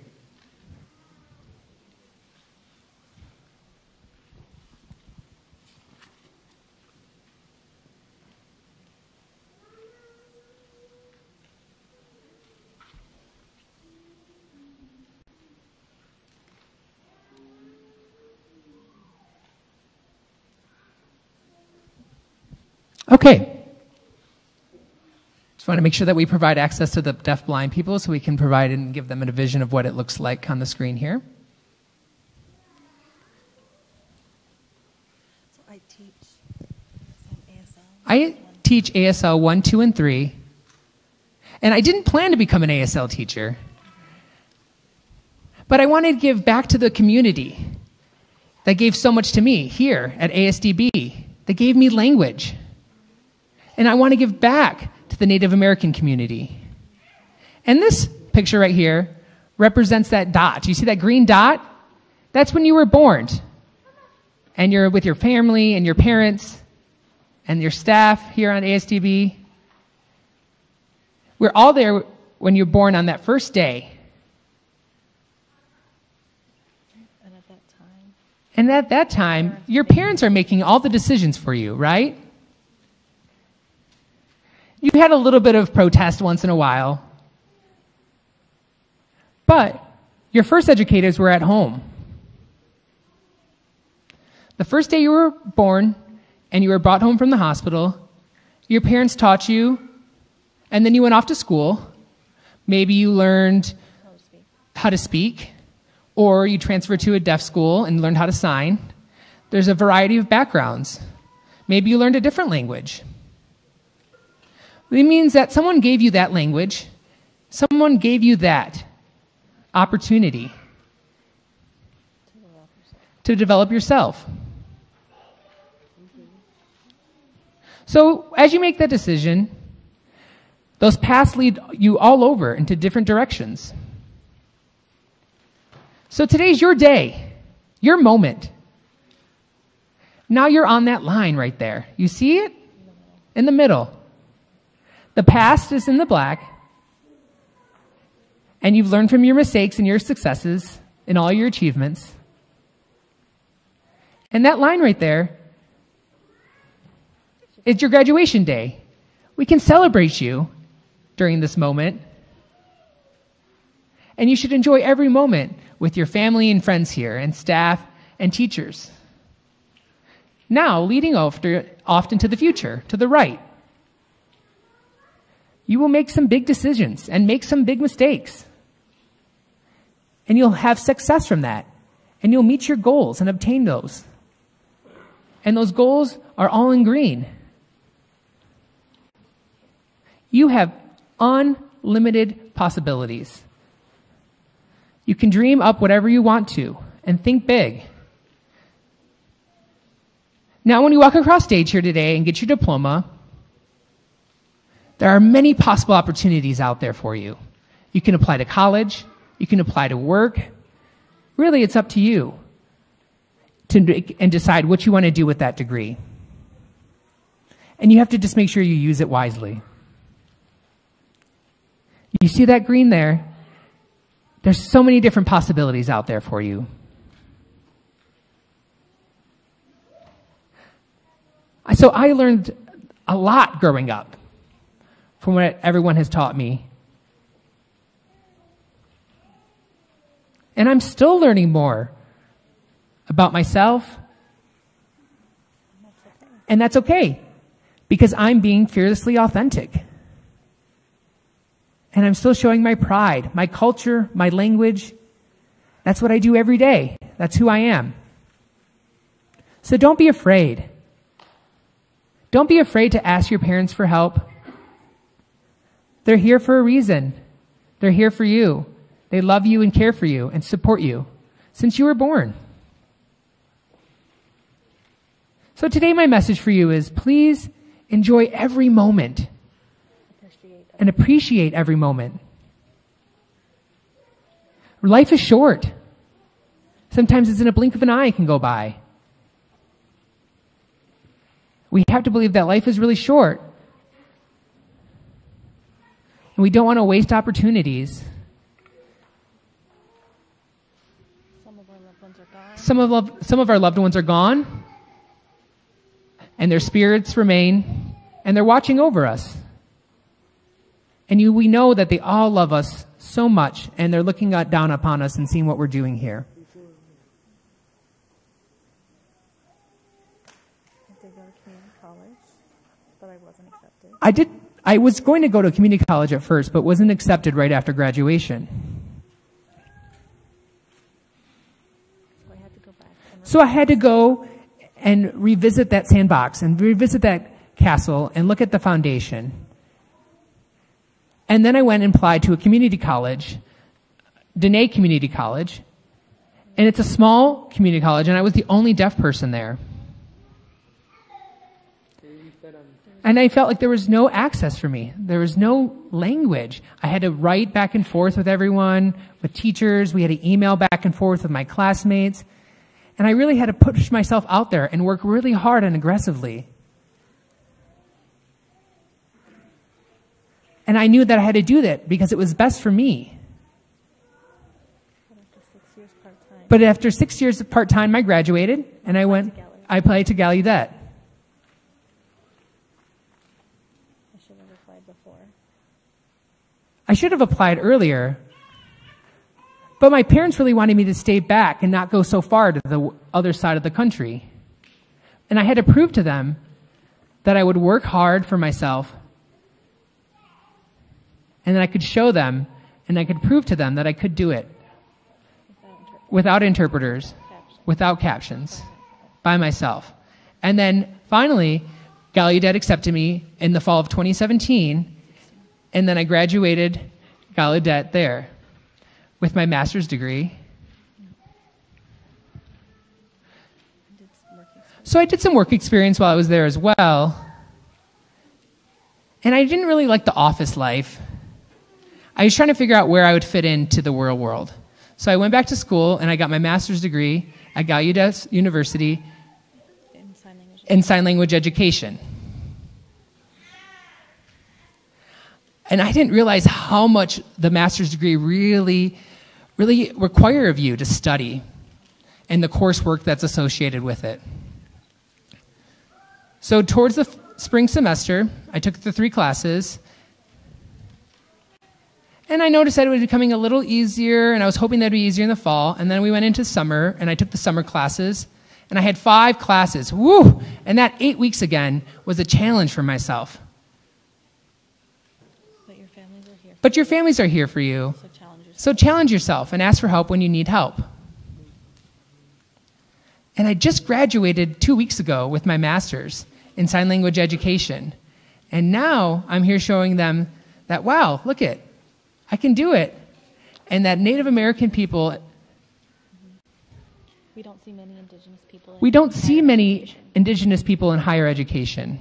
Okay. Just want to make sure that we provide access to the deaf-blind people so we can provide and give them a vision of what it looks like on the screen here. So I teach ASL. I teach ASL 1, 2, and 3. And I didn't plan to become an ASL teacher. But I wanted to give back to the community that gave so much to me here at ASDB. They gave me language. And I want to give back to the Native American community. And this picture right here represents that dot. You see that green dot? That's when you were born. And you're with your family and your parents and your staff here on ASDB. We're all there when you're born on that first day. And at that time, your parents are making all the decisions for you, right? You had a little bit of protest once in a while. But your first educators were at home. The first day you were born and you were brought home from the hospital, your parents taught you, and then you went off to school. Maybe you learned how to speak, or you transferred to a deaf school and learned how to sign. There's a variety of backgrounds. Maybe you learned a different language. It means that someone gave you that language, someone gave you that opportunity to develop yourself. So as you make that decision, those paths lead you all over into different directions. So today's your day, your moment. Now you're on that line right there. You see it? In the middle. The past is in the black, and you've learned from your mistakes and your successes and all your achievements. And that line right there is your graduation day. We can celebrate you during this moment, and you should enjoy every moment with your family and friends here, and staff and teachers. Now, leading off into the future, to the right. You will make some big decisions and make some big mistakes. And you'll have success from that. And you'll meet your goals and obtain those. And those goals are all in green. You have unlimited possibilities. You can dream up whatever you want to and think big. Now, when you walk across stage here today and get your diploma, there are many possible opportunities out there for you. You can apply to college. You can apply to work. Really, it's up to you and decide what you want to do with that degree. And you have to just make sure you use it wisely. You see that green there? There's so many different possibilities out there for you. So I learned a lot growing up from what everyone has taught me. And I'm still learning more about myself. And that's okay, because I'm being fearlessly authentic. And I'm still showing my pride, my culture, my language. That's what I do every day. That's who I am. So don't be afraid. Don't be afraid to ask your parents for help. They're here for a reason. They're here for you. They love you and care for you and support you since you were born. So today my message for you is, please enjoy every moment and appreciate every moment. Life is short. Sometimes it's in a blink of an eye it can go by. We have to believe that life is really short. And we don't want to waste opportunities. Some of our loved ones are gone. And their spirits remain. And they're watching over us. And we know that they all love us so much. And they're looking down upon us and seeing what we're doing here. I was going to go to community college at first, but wasn't accepted right after graduation. So I had to go and revisit that sandbox and revisit that castle and look at the foundation. And then I went and applied to a community college, Dene Community College. And it's a small community college, and I was the only deaf person there. And I felt like there was no access for me. There was no language. I had to write back and forth with everyone, with teachers. We had to email back and forth with my classmates. And I really had to push myself out there and work really hard and aggressively. And I knew that I had to do that because it was best for me. But after 6 years of part-time, I graduated, and I applied to Gallaudet. I should have applied earlier, but my parents really wanted me to stay back and not go so far to the other side of the country. And I had to prove to them that I would work hard for myself, and that I could show them, and I could prove to them that I could do it without interpreters, without captions, by myself. And then finally, Gallaudet accepted me in the fall of 2017, and then I graduated Gallaudet there with my master's degree. So I did some work experience while I was there as well. And I didn't really like the office life. I was trying to figure out where I would fit into the real world. So I went back to school and I got my master's degree at Gallaudet University in sign language education. And I didn't realize how much the master's degree really require of you to study and the coursework that's associated with it. So towards the spring semester, I took the 3 classes, and I noticed that it was becoming a little easier, and I was hoping that it would be easier in the fall. And then we went into summer, and I took the summer classes, and I had 5 classes. Woo! And that 8 weeks again was a challenge for myself. But your families are here for you. So challenge yourself and ask for help when you need help. And I just graduated 2 weeks ago with my master's in sign language education. And now I'm here showing them that, wow, look it, I can do it. And that Native American people, we don't see many indigenous people. indigenous people in higher education.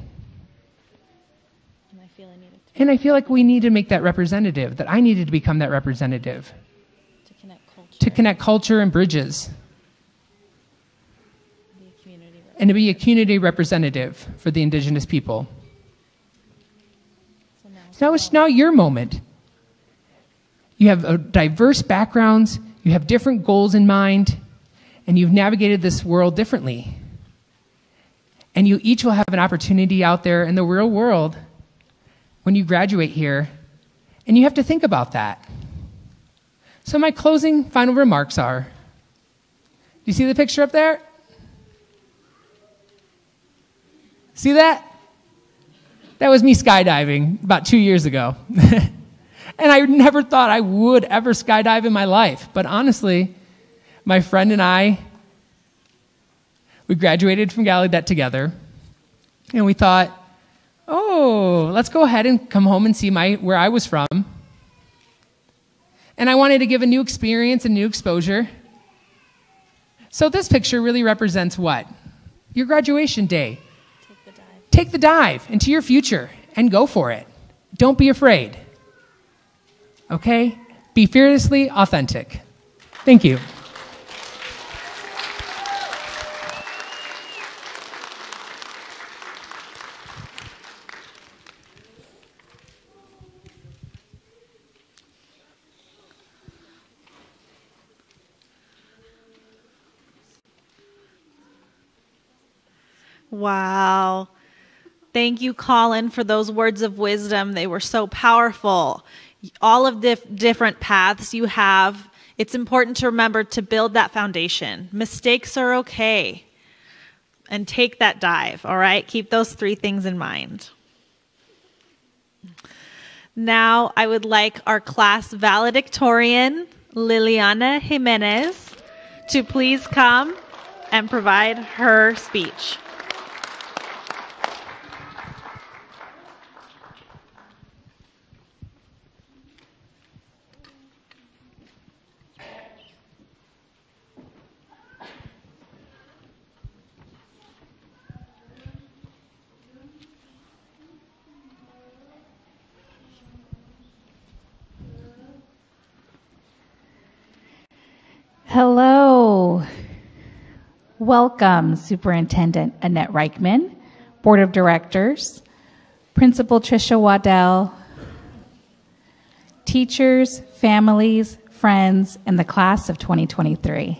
And I feel like we need to make that representative, that I needed to become that representative. To connect culture and bridges. And to be a community representative for the indigenous people. So now it's now your moment. You have diverse backgrounds, you have different goals in mind, and you've navigated this world differently. And you each will have an opportunity out there in the real world when you graduate here, and you have to think about that. So my closing final remarks are, do you see the picture up there? See that? That was me skydiving about 2 years ago. And I never thought I would ever skydive in my life. But honestly, my friend and I, we graduated from Gallaudet together. And we thought, oh, let's go ahead and come home and see where I was from. And I wanted to give a new experience and new exposure. So this picture really represents what? Your graduation day. Take the dive. Take the dive into your future and go for it. Don't be afraid. Okay? Be fearlessly authentic. Thank you. Wow. Thank you, Colin, for those words of wisdom. They were so powerful. All of the different paths you have, it's important to remember to build that foundation. Mistakes are okay. And take that dive, all right? Keep those 3 things in mind. Now, I would like our class valedictorian, Liliana Jimenez, to please come and provide her speech. Hello. Welcome, Superintendent Annette Reichman, Board of Directors, Principal Tricia Waddell, teachers, families, friends, and the class of 2023.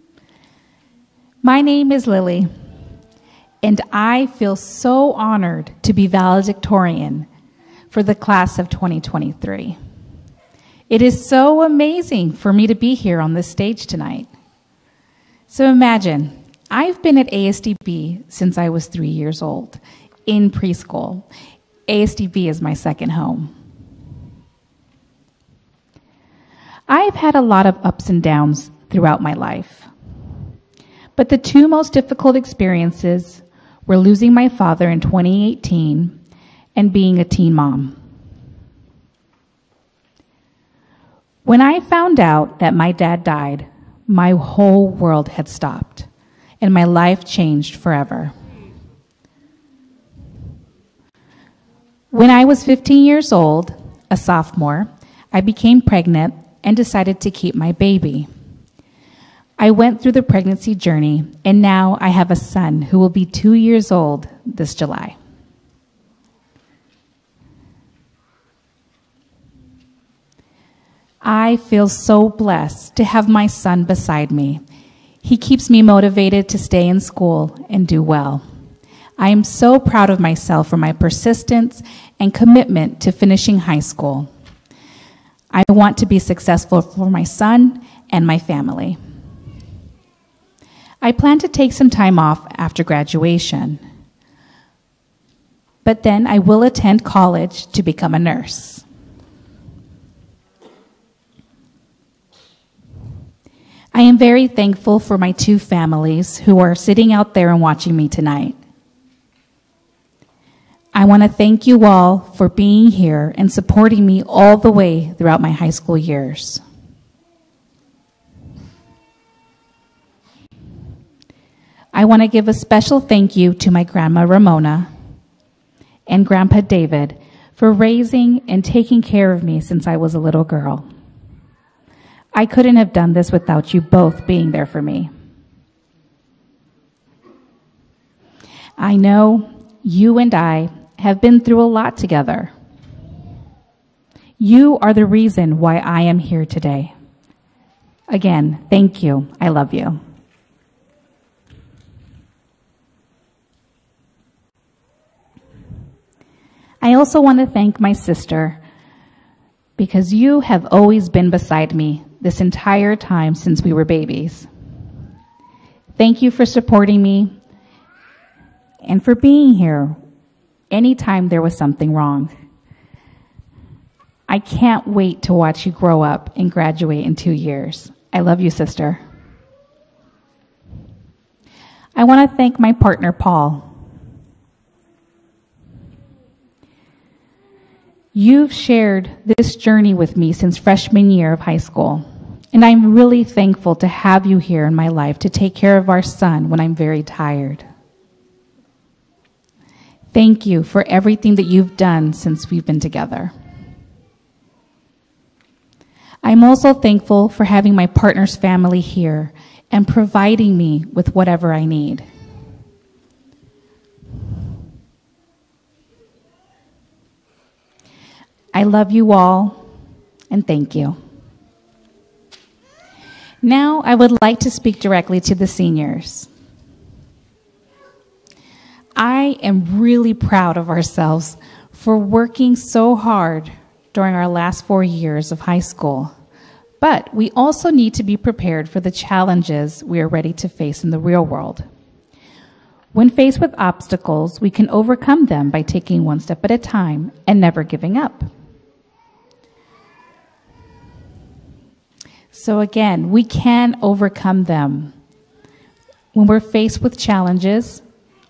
My name is Lily, and I feel so honored to be valedictorian for the class of 2023. It is so amazing for me to be here on this stage tonight. So imagine, I've been at ASDB since I was 3 years old, in preschool. ASDB is my second home. I've had a lot of ups and downs throughout my life. But the 2 most difficult experiences were losing my father in 2018 and being a teen mom. When I found out that my dad died, my whole world had stopped, and my life changed forever. When I was 15 years old, a sophomore, I became pregnant and decided to keep my baby. I went through the pregnancy journey, and now I have a son who will be 2 years old this July. I feel so blessed to have my son beside me. He keeps me motivated to stay in school and do well. I am so proud of myself for my persistence and commitment to finishing high school. I want to be successful for my son and my family. I plan to take some time off after graduation, but then I will attend college to become a nurse. I am very thankful for my 2 families who are sitting out there and watching me tonight. I want to thank you all for being here and supporting me all the way throughout my high school years. I want to give a special thank you to my Grandma Ramona and Grandpa David for raising and taking care of me since I was a little girl. I couldn't have done this without you both being there for me. I know you and I have been through a lot together. You are the reason why I am here today. Again, thank you. I love you. I also want to thank my sister, because you have always been beside me this entire time since we were babies. Thank you for supporting me and for being here anytime there was something wrong. I can't wait to watch you grow up and graduate in 2 years. I love you, sister. I want to thank my partner, Paul. You've shared this journey with me since freshman year of high school, and I'm really thankful to have you here in my life to take care of our son when I'm very tired. Thank you for everything that you've done since we've been together. I'm also thankful for having my partner's family here and providing me with whatever I need. I love you all, and thank you. Now I would like to speak directly to the seniors. I am really proud of ourselves for working so hard during our last 4 years of high school. But we also need to be prepared for the challenges we are ready to face in the real world. When faced with obstacles, we can overcome them by taking one step at a time and never giving up. So again, we can overcome them. When we're faced with challenges,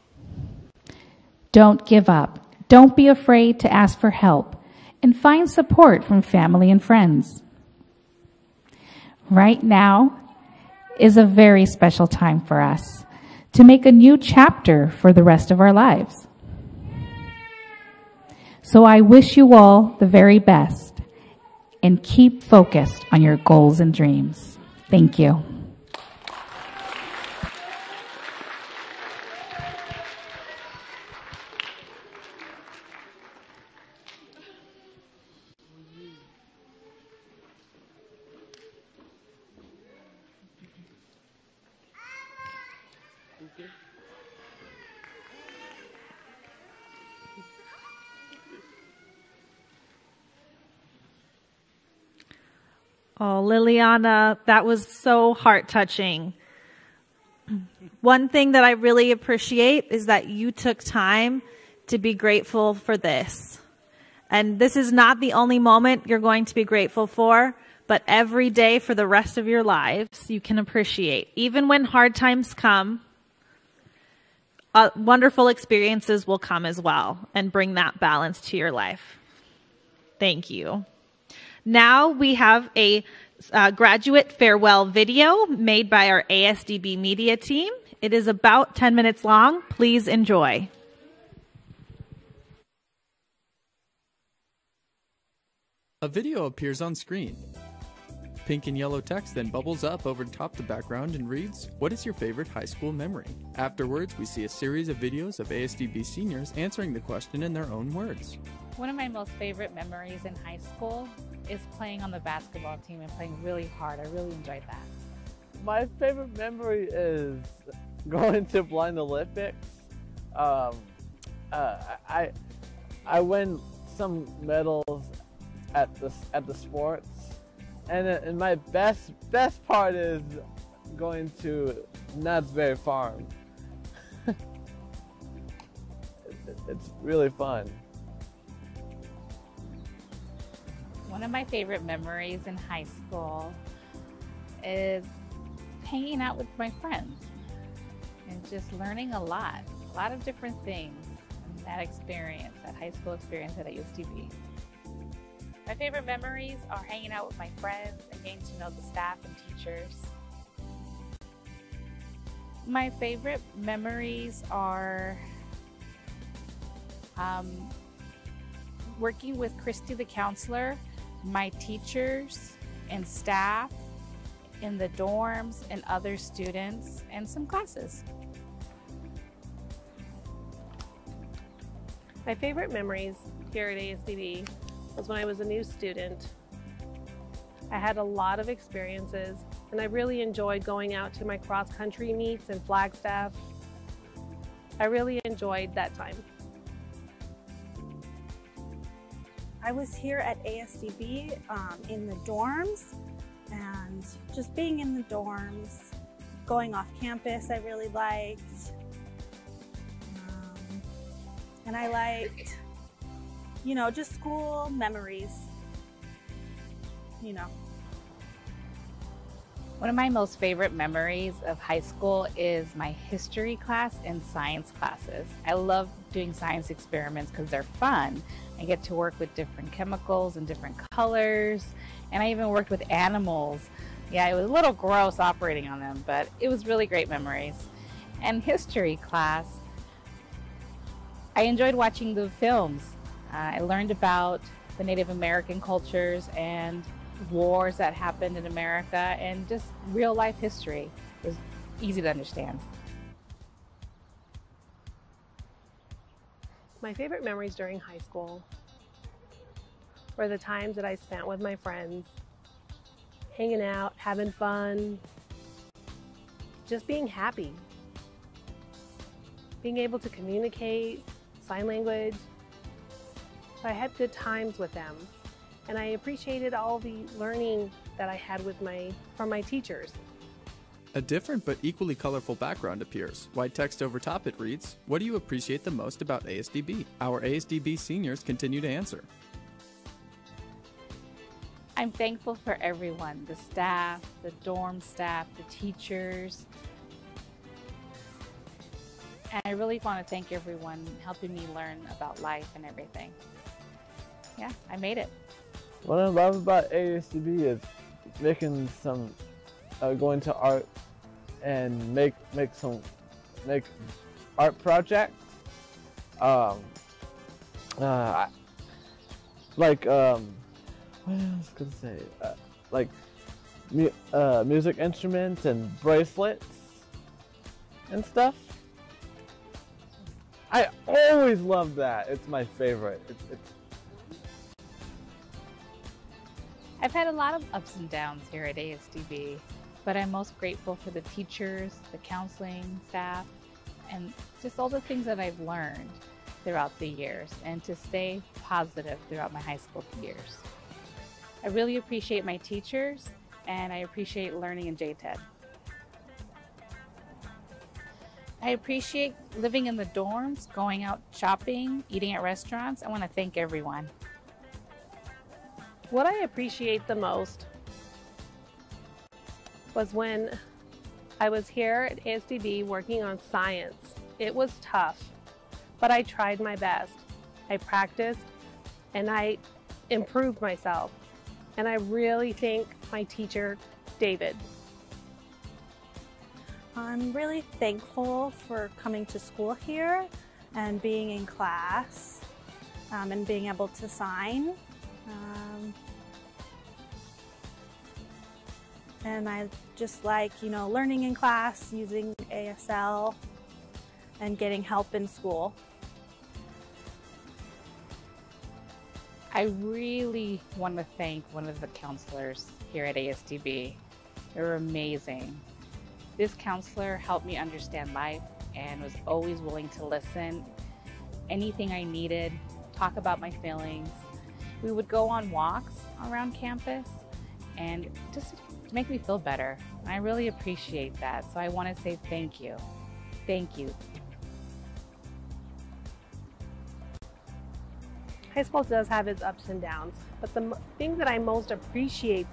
don't give up. Don't be afraid to ask for help and find support from family and friends. Right now is a very special time for us to make a new chapter for the rest of our lives. So I wish you all the very best and keep focused on your goals and dreams. Thank you. Oh, Liliana, that was so heart-touching. One thing that I really appreciate is that you took time to be grateful for this. And this is not the only moment you're going to be grateful for, but every day for the rest of your lives you can appreciate. Even when hard times come, wonderful experiences will come as well and bring that balance to your life. Thank you. Now we have a graduate farewell video made by our ASDB media team. It is about 10 minutes long. Please enjoy. A video appears on screen. Pink and yellow text then bubbles up over top the background and reads, "What is your favorite high school memory?" Afterwards, we see a series of videos of ASDB seniors answering the question in their own words. One of my most favorite memories in high school is playing on the basketball team and playing really hard. I really enjoyed that. My favorite memory is going to Blind Olympics. I win some medals at the sports, and my best part is going to Knott's Berry Farm. It's really fun. One of my favorite memories in high school is hanging out with my friends and just learning a lot of different things in that experience, that high school experience at ASDB. My favorite memories are hanging out with my friends and getting to know the staff and teachers. My favorite memories are working with Christy the counselor, my teachers and staff in the dorms and other students and some classes. My favorite memories here at ASDB was when I was a new student. I had a lot of experiences and I really enjoyed going out to my cross-country meets in Flagstaff. I really enjoyed that time. I was here at ASDB in the dorms, and just being in the dorms, going off campus I really liked. And I liked, you know, just school memories, you know. One of my most favorite memories of high school is my history class and science classes. I love doing science experiments because they're fun. I get to work with different chemicals and different colors, and I even worked with animals. Yeah, it was a little gross operating on them, but it was really great memories. And history class, I enjoyed watching the films. I learned about the Native American cultures and wars that happened in America, and just real life history. It was easy to understand. My favorite memories during high school were the times that I spent with my friends, hanging out, having fun, just being happy, being able to communicate, sign language. So I had good times with them, and I appreciated all the learning that I had from my teachers. A different but equally colorful background appears. White text over top it reads, "What do you appreciate the most about ASDB?" Our ASDB seniors continue to answer. I'm thankful for everyone, the staff, the dorm staff, the teachers. And I really want to thank everyone helping me learn about life and everything. Yeah, I made it. What I love about ASDB is making some, going to art and make art projects. What else could I say? Like music instruments and bracelets and stuff. I always love that. It's my favorite. I've had a lot of ups and downs here at ASDB, but I'm most grateful for the teachers, the counseling staff, and just all the things that I've learned throughout the years, and to stay positive throughout my high school years. I really appreciate my teachers, and I appreciate learning in JTED. I appreciate living in the dorms, going out shopping, eating at restaurants. I want to thank everyone. What I appreciate the most was when I was here at ASDB working on science. It was tough, but I tried my best. I practiced and I improved myself. And I really thank my teacher, David. I'm really thankful for coming to school here and being in class and being able to sign. And I just like, you know, learning in class, using ASL, and getting help in school. I really want to thank one of the counselors here at ASDB. They were amazing. This counselor helped me understand life and was always willing to listen. Anything I needed, talk about my feelings. We would go on walks around campus and just to make me feel better. I really appreciate that. So I want to say thank you. Thank you. High school does have its ups and downs, but the thing that I most appreciate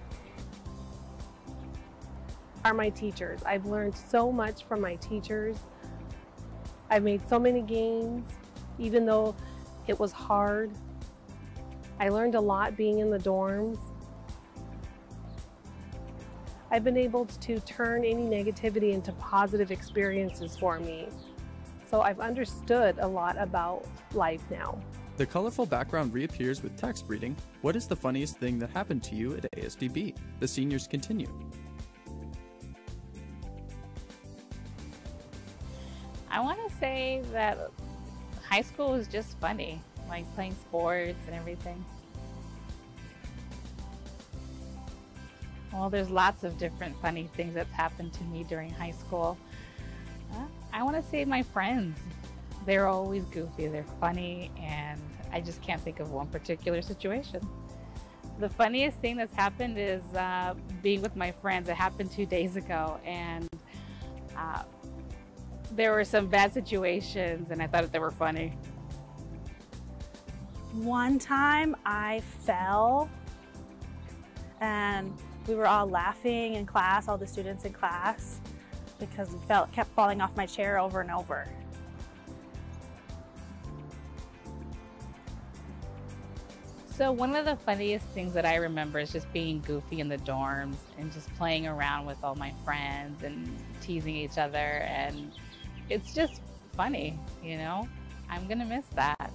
are my teachers. I've learned so much from my teachers. I've made so many gains, even though it was hard. I learned a lot being in the dorms. I've been able to turn any negativity into positive experiences for me. So I've understood a lot about life now. The colorful background reappears with text reading, "What is the funniest thing that happened to you at ASDB?" The seniors continue. I want to say that high school was just funny, like playing sports and everything. Well, there's lots of different funny things that's happened to me during high school. I want to say my friends. They're always goofy, they're funny, and I just can't think of one particular situation. The funniest thing that's happened is being with my friends. It happened 2 days ago, and there were some bad situations, and I thought that they were funny. One time I fell and we were all laughing in class, all the students in class, because we kept falling off my chair over and over. So one of the funniest things that I remember is just being goofy in the dorms and just playing around with all my friends and teasing each other, and it's just funny, you know? I'm gonna miss that.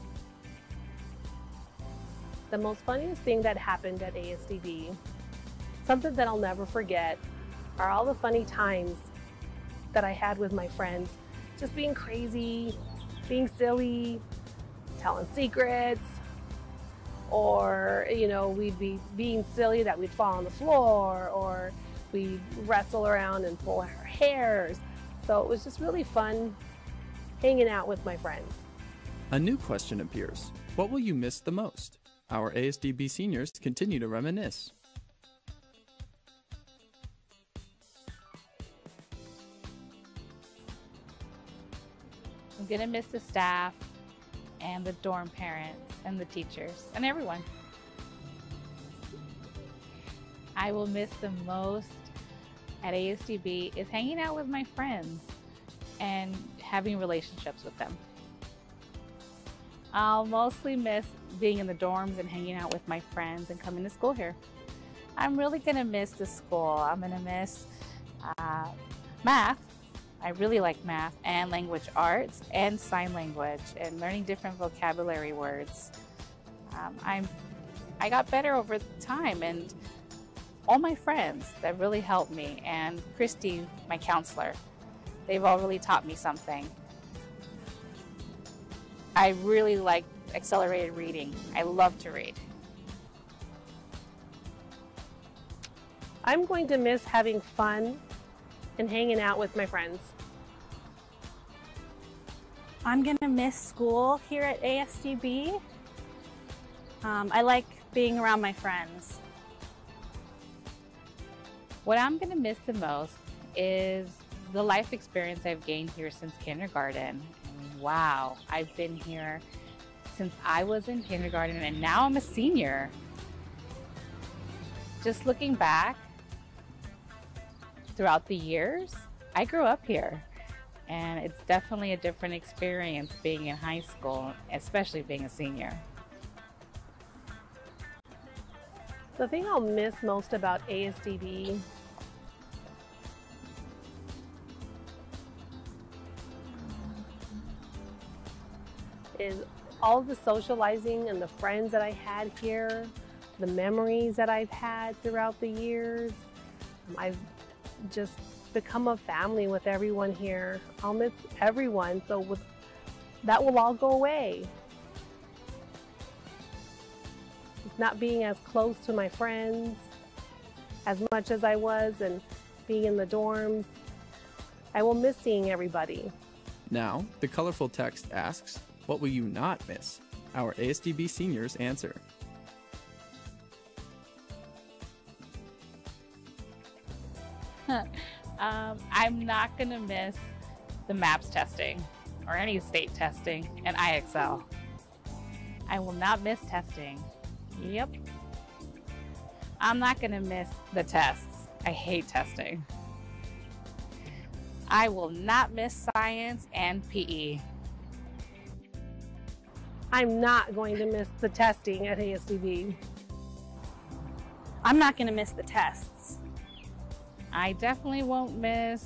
The most funniest thing that happened at ASDB, something that I'll never forget, are all the funny times that I had with my friends. Just being crazy, being silly, telling secrets, or, you know, we'd be being silly that we'd fall on the floor, or we'd wrestle around and pull our hairs. So it was just really fun hanging out with my friends. A new question appears. What will you miss the most? Our ASDB seniors continue to reminisce. I'm gonna miss the staff and the dorm parents and the teachers and everyone. I will miss the most at ASDB is hanging out with my friends and having relationships with them. I'll mostly miss being in the dorms and hanging out with my friends and coming to school here. I'm really gonna miss the school. I'm gonna miss math. I really like math and language arts and sign language and learning different vocabulary words. I got better over time, and all my friends that really helped me, and Christy, my counselor, they've all really taught me something. I really like accelerated reading. I love to read. I'm going to miss having fun and hanging out with my friends. I'm gonna miss school here at ASDB. I like being around my friends. What I'm gonna miss the most is the life experience I've gained here since kindergarten. Wow, I've been here since I was in kindergarten, and now I'm a senior. Just looking back throughout the years, I grew up here, and it's definitely a different experience being in high school, especially being a senior. The thing I'll miss most about ASDB is all the socializing and the friends that I had here, the memories that I've had throughout the years. I've just become a family with everyone here. I'll miss everyone, so that will all go away. Not being as close to my friends as much as I was, and being in the dorms, I will miss seeing everybody. Now, the colorful text asks, what will you not miss? Our ASDB seniors answer. I'm not gonna miss the MAPS testing or any state testing and IXL. I will not miss testing. Yep. I'm not gonna miss the tests. I hate testing. I will not miss science and PE. I'm not going to miss the testing at ASDB. I'm not gonna miss the tests. I definitely won't miss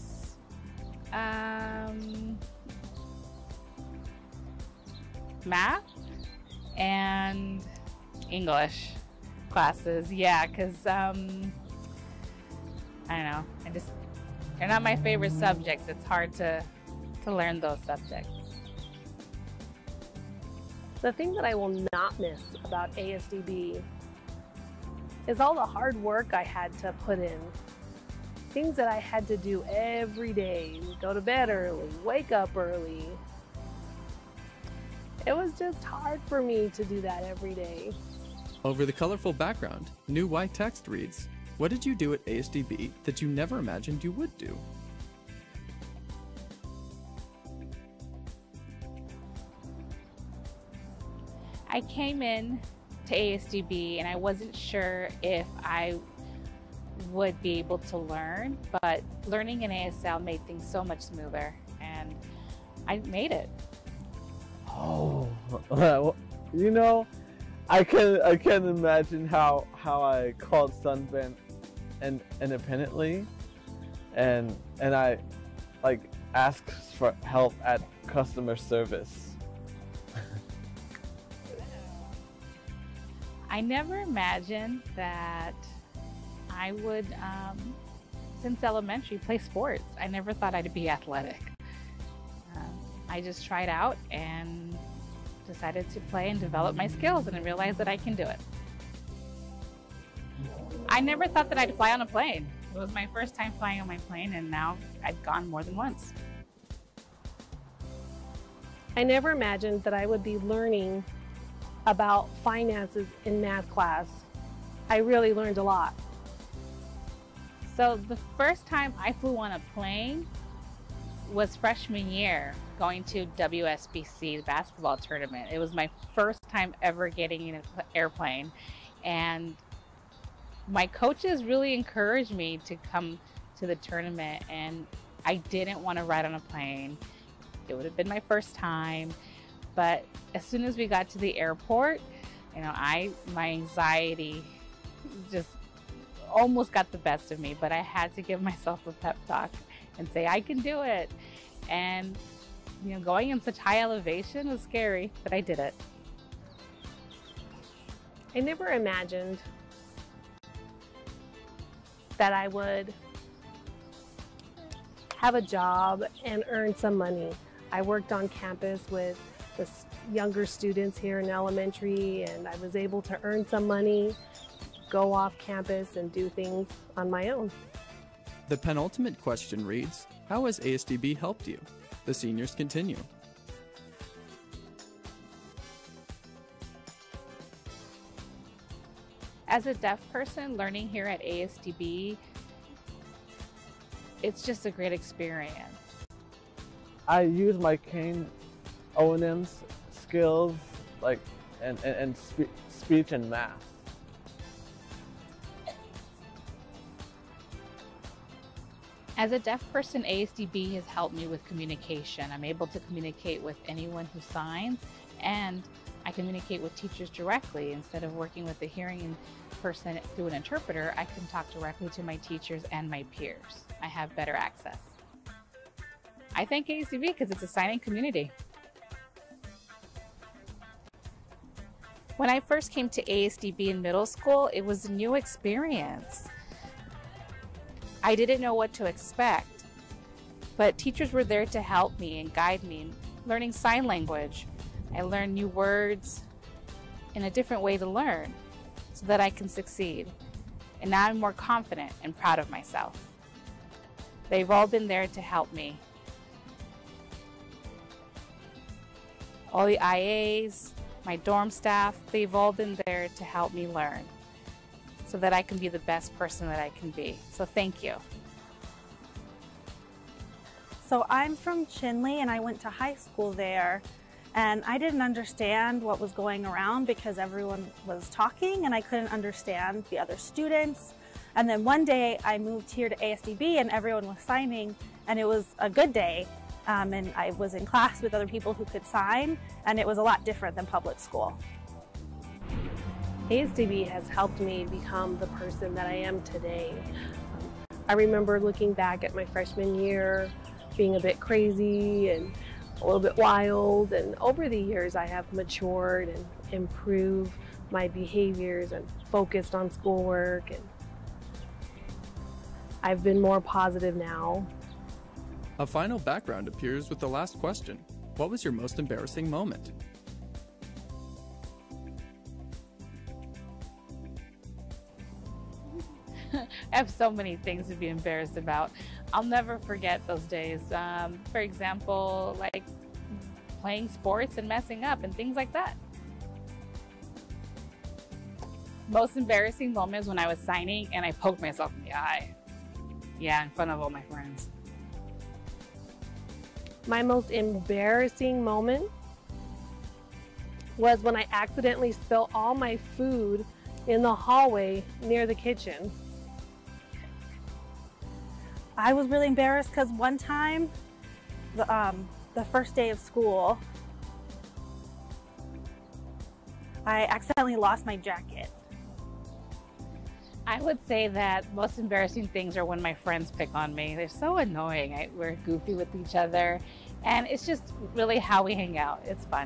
math and English classes. Yeah, because I don't know, they're not my favorite subjects. It's hard to learn those subjects. The thing that I will not miss about ASDB is all the hard work I had to put in. Things that I had to do every day. Go to bed early, wake up early, It was just hard for me to do that every day. Over the colorful background, new white text reads, "What did you do at ASDB that you never imagined you would do?" I came in to ASDB and I wasn't sure if I would be able to learn, but learning in ASL made things so much smoother, and I made it. Oh, well, you know, I can imagine how I called Sunbent and independently, and I like asked for help at customer service. I never imagined that I would, since elementary, play sports. I never thought I'd be athletic. I just tried out and decided to play and develop my skills, and I realized that I can do it. I never thought that I'd fly on a plane. It was my first time flying on my plane, and now I've gone more than once. I never imagined that I would be learning about finances in math class. I really learned a lot. So the first time I flew on a plane was freshman year, going to WSBC, the basketball tournament. It was my first time ever getting in an airplane, and my coaches really encouraged me to come to the tournament, and I didn't want to ride on a plane. It would have been my first time, but as soon as we got to the airport, you know, my anxiety just almost got the best of me, but I had to give myself a pep talk and say, I can do it. And, you know, going in such high elevation was scary, but I did it. I never imagined that I would have a job and earn some money. I worked on campus with the younger students here in elementary, and I was able to earn some money, go off campus and do things on my own. The penultimate question reads, "How has ASDB helped you?" The seniors continue. As a deaf person, learning here at ASDB, it's just a great experience. I use my cane O&M's skills like and speech and math. As a deaf person, ASDB has helped me with communication. I'm able to communicate with anyone who signs, and I communicate with teachers directly. Instead of working with the hearing person through an interpreter, I can talk directly to my teachers and my peers. I have better access. I thank ASDB because it's a signing community. When I first came to ASDB in middle school, it was a new experience. I didn't know what to expect, but teachers were there to help me and guide me in learning sign language. I learned new words in a different way to learn so that I can succeed. And now I'm more confident and proud of myself. They've all been there to help me. All the IAs, my dorm staff, they've all been there to help me learn so that I can be the best person that I can be. So thank you. So I'm from Chinle and I went to high school there, and I didn't understand what was going around because everyone was talking and I couldn't understand the other students. And then one day I moved here to ASDB and everyone was signing, and it was a good day. And I was in class with other people who could sign, and it was a lot different than public school. ASDB has helped me become the person that I am today. I remember looking back at my freshman year, being a bit crazy and a little bit wild, and over the years I have matured and improved my behaviors and focused on schoolwork, and I've been more positive now. A final background appears with the last question. What was your most embarrassing moment? I have so many things to be embarrassed about. I'll never forget those days. For example, like playing sports and messing up and things like that. Most embarrassing moment is when I was signing and I poked myself in the eye. Yeah, in front of all my friends. My most embarrassing moment was when I accidentally spilled all my food in the hallway near the kitchen. I was really embarrassed because one time, the first day of school, I accidentally lost my jacket. I would say that most embarrassing things are when my friends pick on me. They're so annoying. We're goofy with each other, and it's just really how we hang out. It's fun.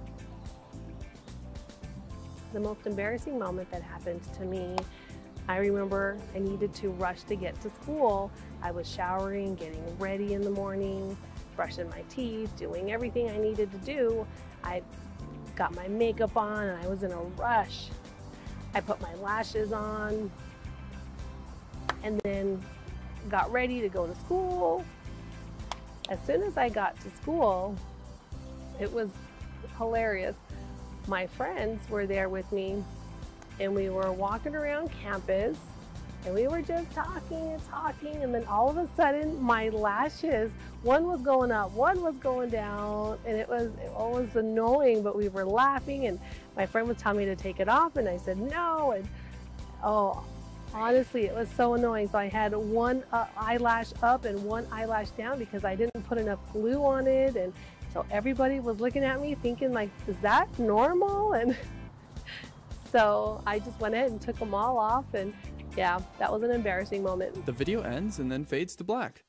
The most embarrassing moment that happened to me, I remember I needed to rush to get to school. I was showering, getting ready in the morning, brushing my teeth, doing everything I needed to do. I got my makeup on and I was in a rush. I put my lashes on and then got ready to go to school. As soon as I got to school, it was hilarious. My friends were there with me and we were walking around campus and we were just talking and talking, and then all of a sudden my lashes, one was going up, one was going down, and it was annoying, but we were laughing and my friend was telling me to take it off and I said no, and oh, honestly it was so annoying. So I had one eyelash up and one eyelash down because I didn't put enough glue on it, and so everybody was looking at me thinking like, is that normal? And so I just went ahead and took them all off, and yeah, that was an embarrassing moment. The video ends and then fades to black.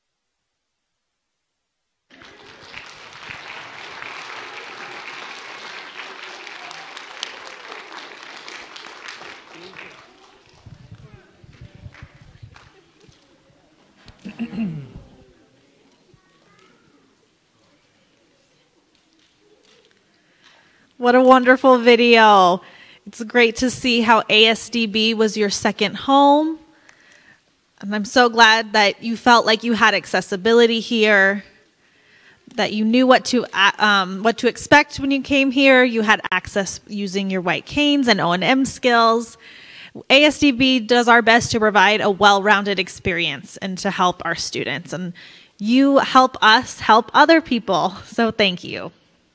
What a wonderful video. It's great to see how ASDB was your second home. And I'm so glad that you felt like you had accessibility here, that you knew what to expect when you came here. You had access using your white canes and O&M skills. ASDB does our best to provide a well-rounded experience and to help our students. And you help us help other people. So thank you.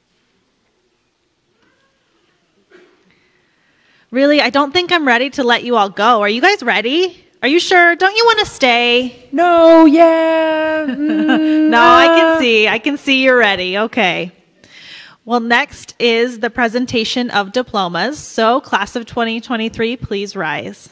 Really, I don't think I'm ready to let you all go. Are you guys ready? Are you sure? Don't you want to stay? No, yeah. No, I can see you're ready. Okay. Well, next is the presentation of diplomas. So, class of 2023, please rise.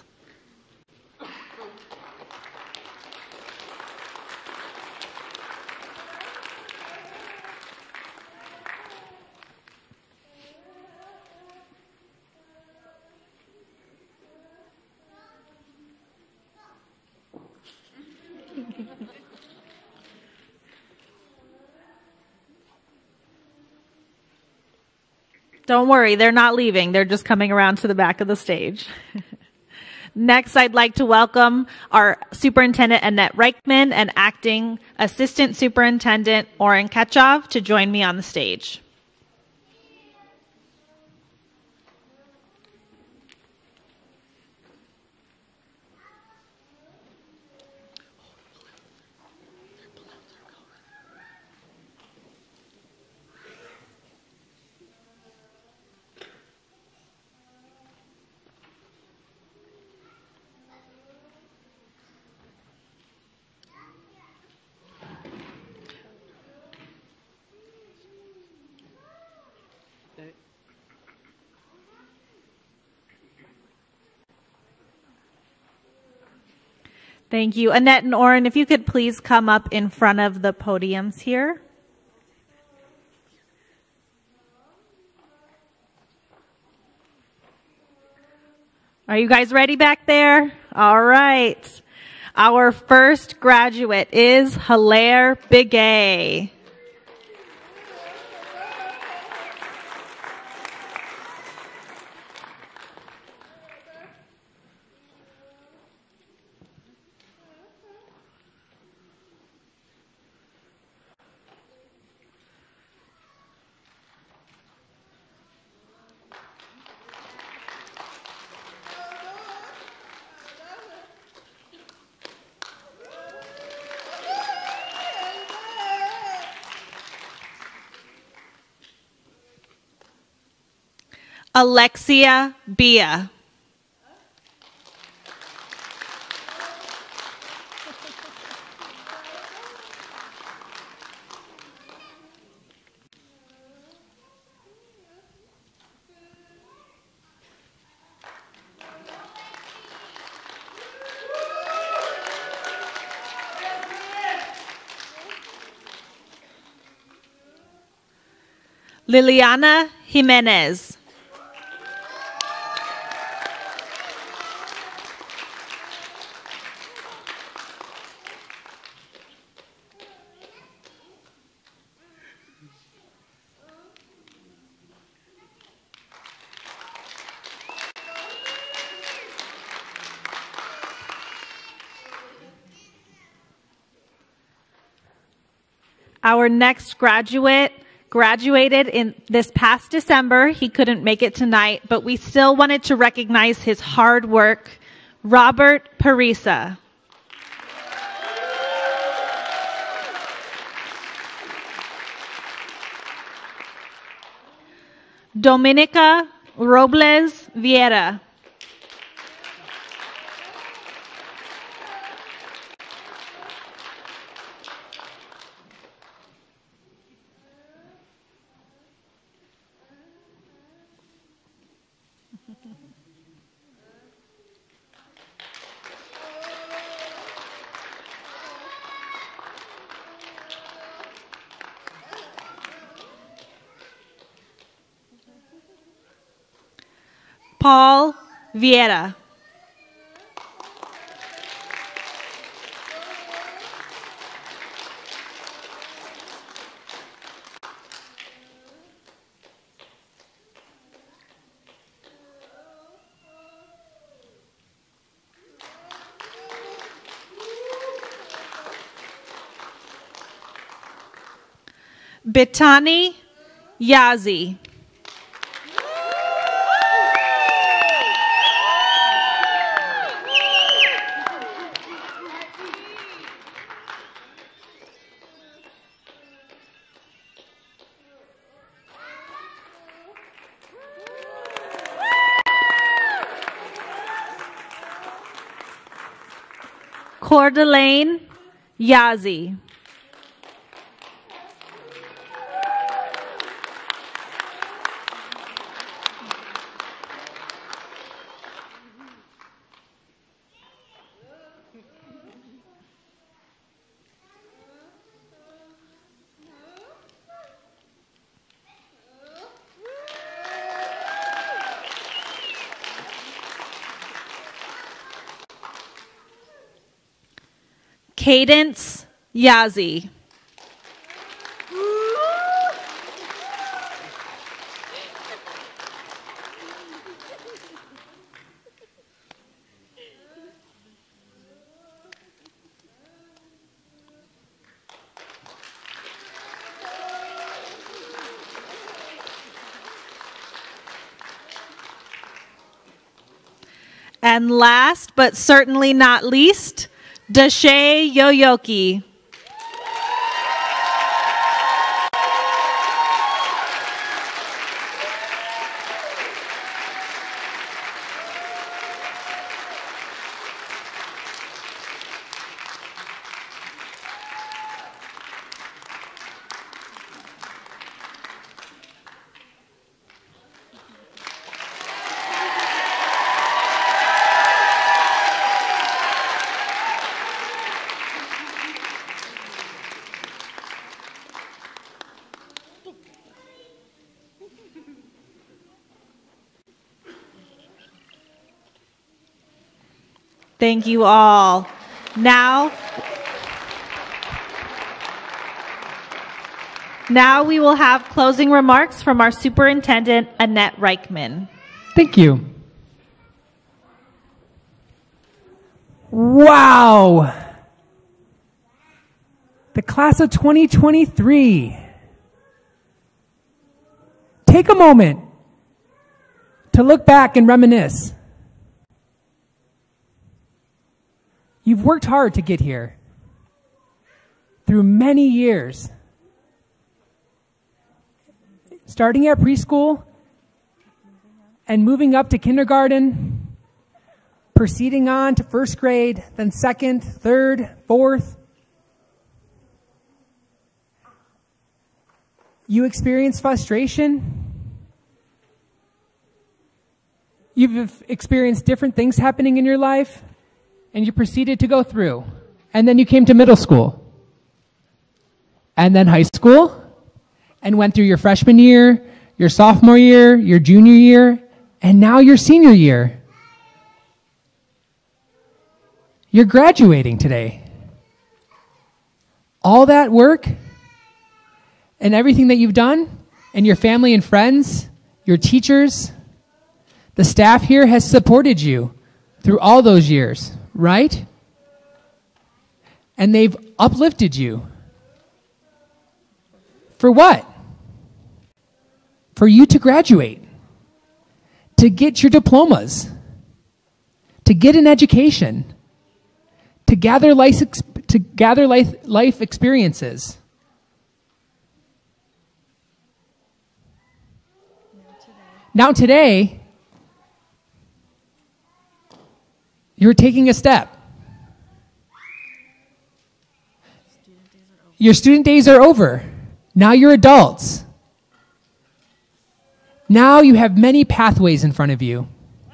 Don't worry, they're not leaving. They're just coming around to the back of the stage. Next, I'd like to welcome our Superintendent Annette Reichman and Acting Assistant Superintendent Oren Ketchov to join me on the stage. Thank you. Annette and Oren, if you could please come up in front of the podiums here. Are you guys ready back there? All right. Our first graduate is Hilaire Bigay. Alexia Bia. Liliana Jimenez. Our next graduate graduated in this past December. He couldn't make it tonight, but we still wanted to recognize his hard work. Robert Parisa. Dominica Robles Vieira. Paul Vieira. Bitani Yazi. Cordelaine Yazi. Cadence Yazi. And last but certainly not least, Dashay Yoyoki. Thank you all. Now we will have closing remarks from our superintendent, Annette Reichman. Thank you. Wow. The class of 2023. Take a moment to look back and reminisce. You've worked hard to get here through many years. Starting at preschool and moving up to kindergarten, proceeding on to first grade, then second, third, fourth. You experience frustration. You've experienced different things happening in your life, and you proceeded to go through. And then you came to middle school, and then high school, and went through your freshman year, your sophomore year, your junior year, and now your senior year. You're graduating today. All that work and everything that you've done, and your family and friends, your teachers, the staff here has supported you through all those years, right? And they've uplifted you. For what? For you to graduate, to get your diplomas, to get an education, to gather life experiences. Now today, you're taking a step. Your student days are over. Now you're adults. Now you have many pathways in front of you.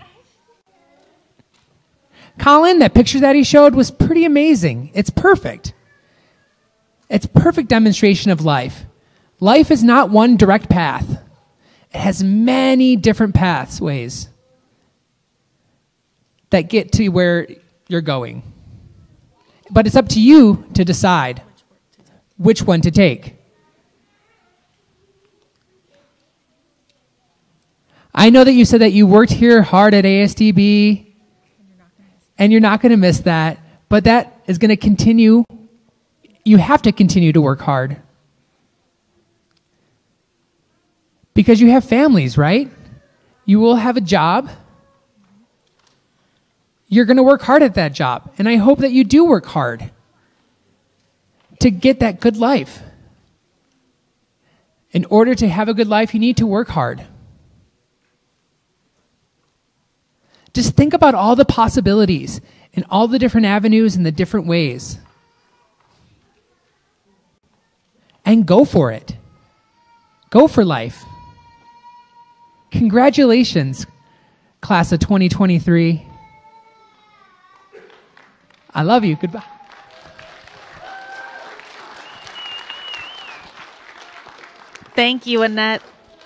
Colin, that picture that he showed was pretty amazing. It's perfect. It's a perfect demonstration of life. Life is not one direct path. It has many different pathways that get to where you're going. But it's up to you to decide which one to take. I know that you said that you worked here hard at ASDB, and you're not going to miss that, but that is going to continue. You have to continue to work hard. Because you have families, right? You will have a job. You're going to work hard at that job, and I hope that you do work hard to get that good life. In order to have a good life, you need to work hard. Just think about all the possibilities and all the different avenues and the different ways. And go for it. Go for life. Congratulations, class of 2023. I love you. Goodbye. Thank you, Annette.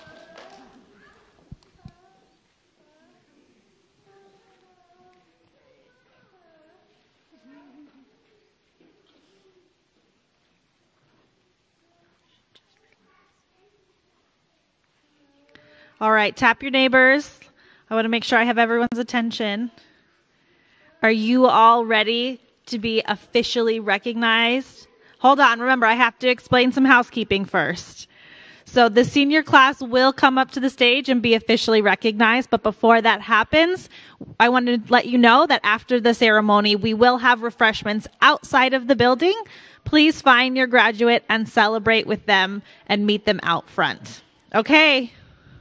All right, tap your neighbors. I want to make sure I have everyone's attention. Are you all ready to be officially recognized? Hold on, remember, I have to explain some housekeeping first. So the senior class will come up to the stage and be officially recognized, but before that happens, I want to let you know that after the ceremony, we will have refreshments outside of the building. Please find your graduate and celebrate with them and meet them out front. Okay.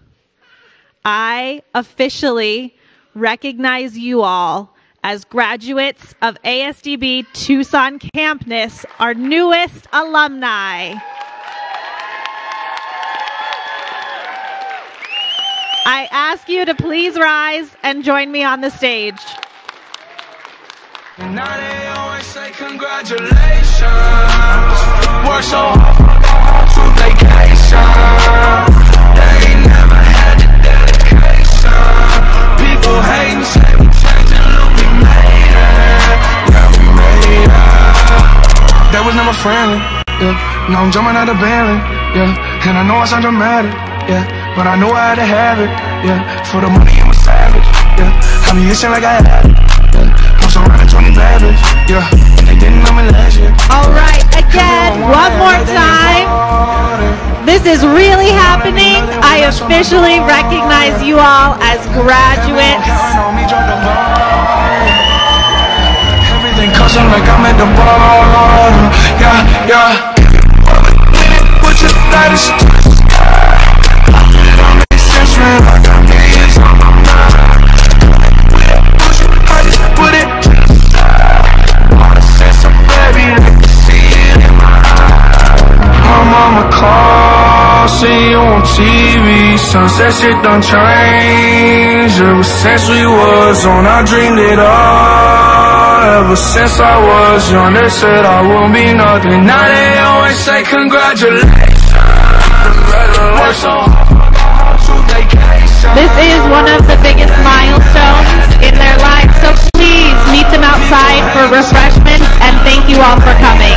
I officially recognize you all as graduates of ASDB Tucson campus, our newest alumni. I ask you to please rise and join me on the stage. And now they always say congratulations. Work so hard to vacation. They ain't never had the dedication. People hating, say we changing, look we made it. Yeah, we made it. That was never friendly, yeah. Now I'm jumping out of Bentley, yeah. And I know I sound dramatic, yeah. But I know I had to have it, yeah. For the money I'm a savage, yeah. I be itching like I had it, yeah. I'm surrounded 20 bad bitch, yeah. And they didn't know me last year. All right, again, one more time. This is really happening. I officially recognize you all as graduates. Everything custom like I'm at the bar, yeah, yeah. Put your status to the sky. I got millions on my Sunset shit done changed. Ever since we was on, I dreamed it all. Ever since I was young, they said I won't be nothing. Now they always say congratulations. This is one of the biggest milestones in their lives, so please meet them outside for refreshments, and thank you all for coming.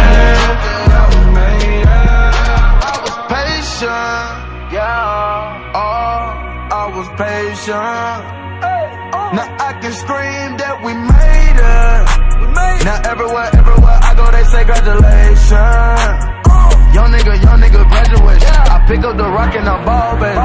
I was patient. Now I can scream that we made it. Now everywhere I go, they say congratulations. Young nigga graduate. I pick up the rock and I ball, baby.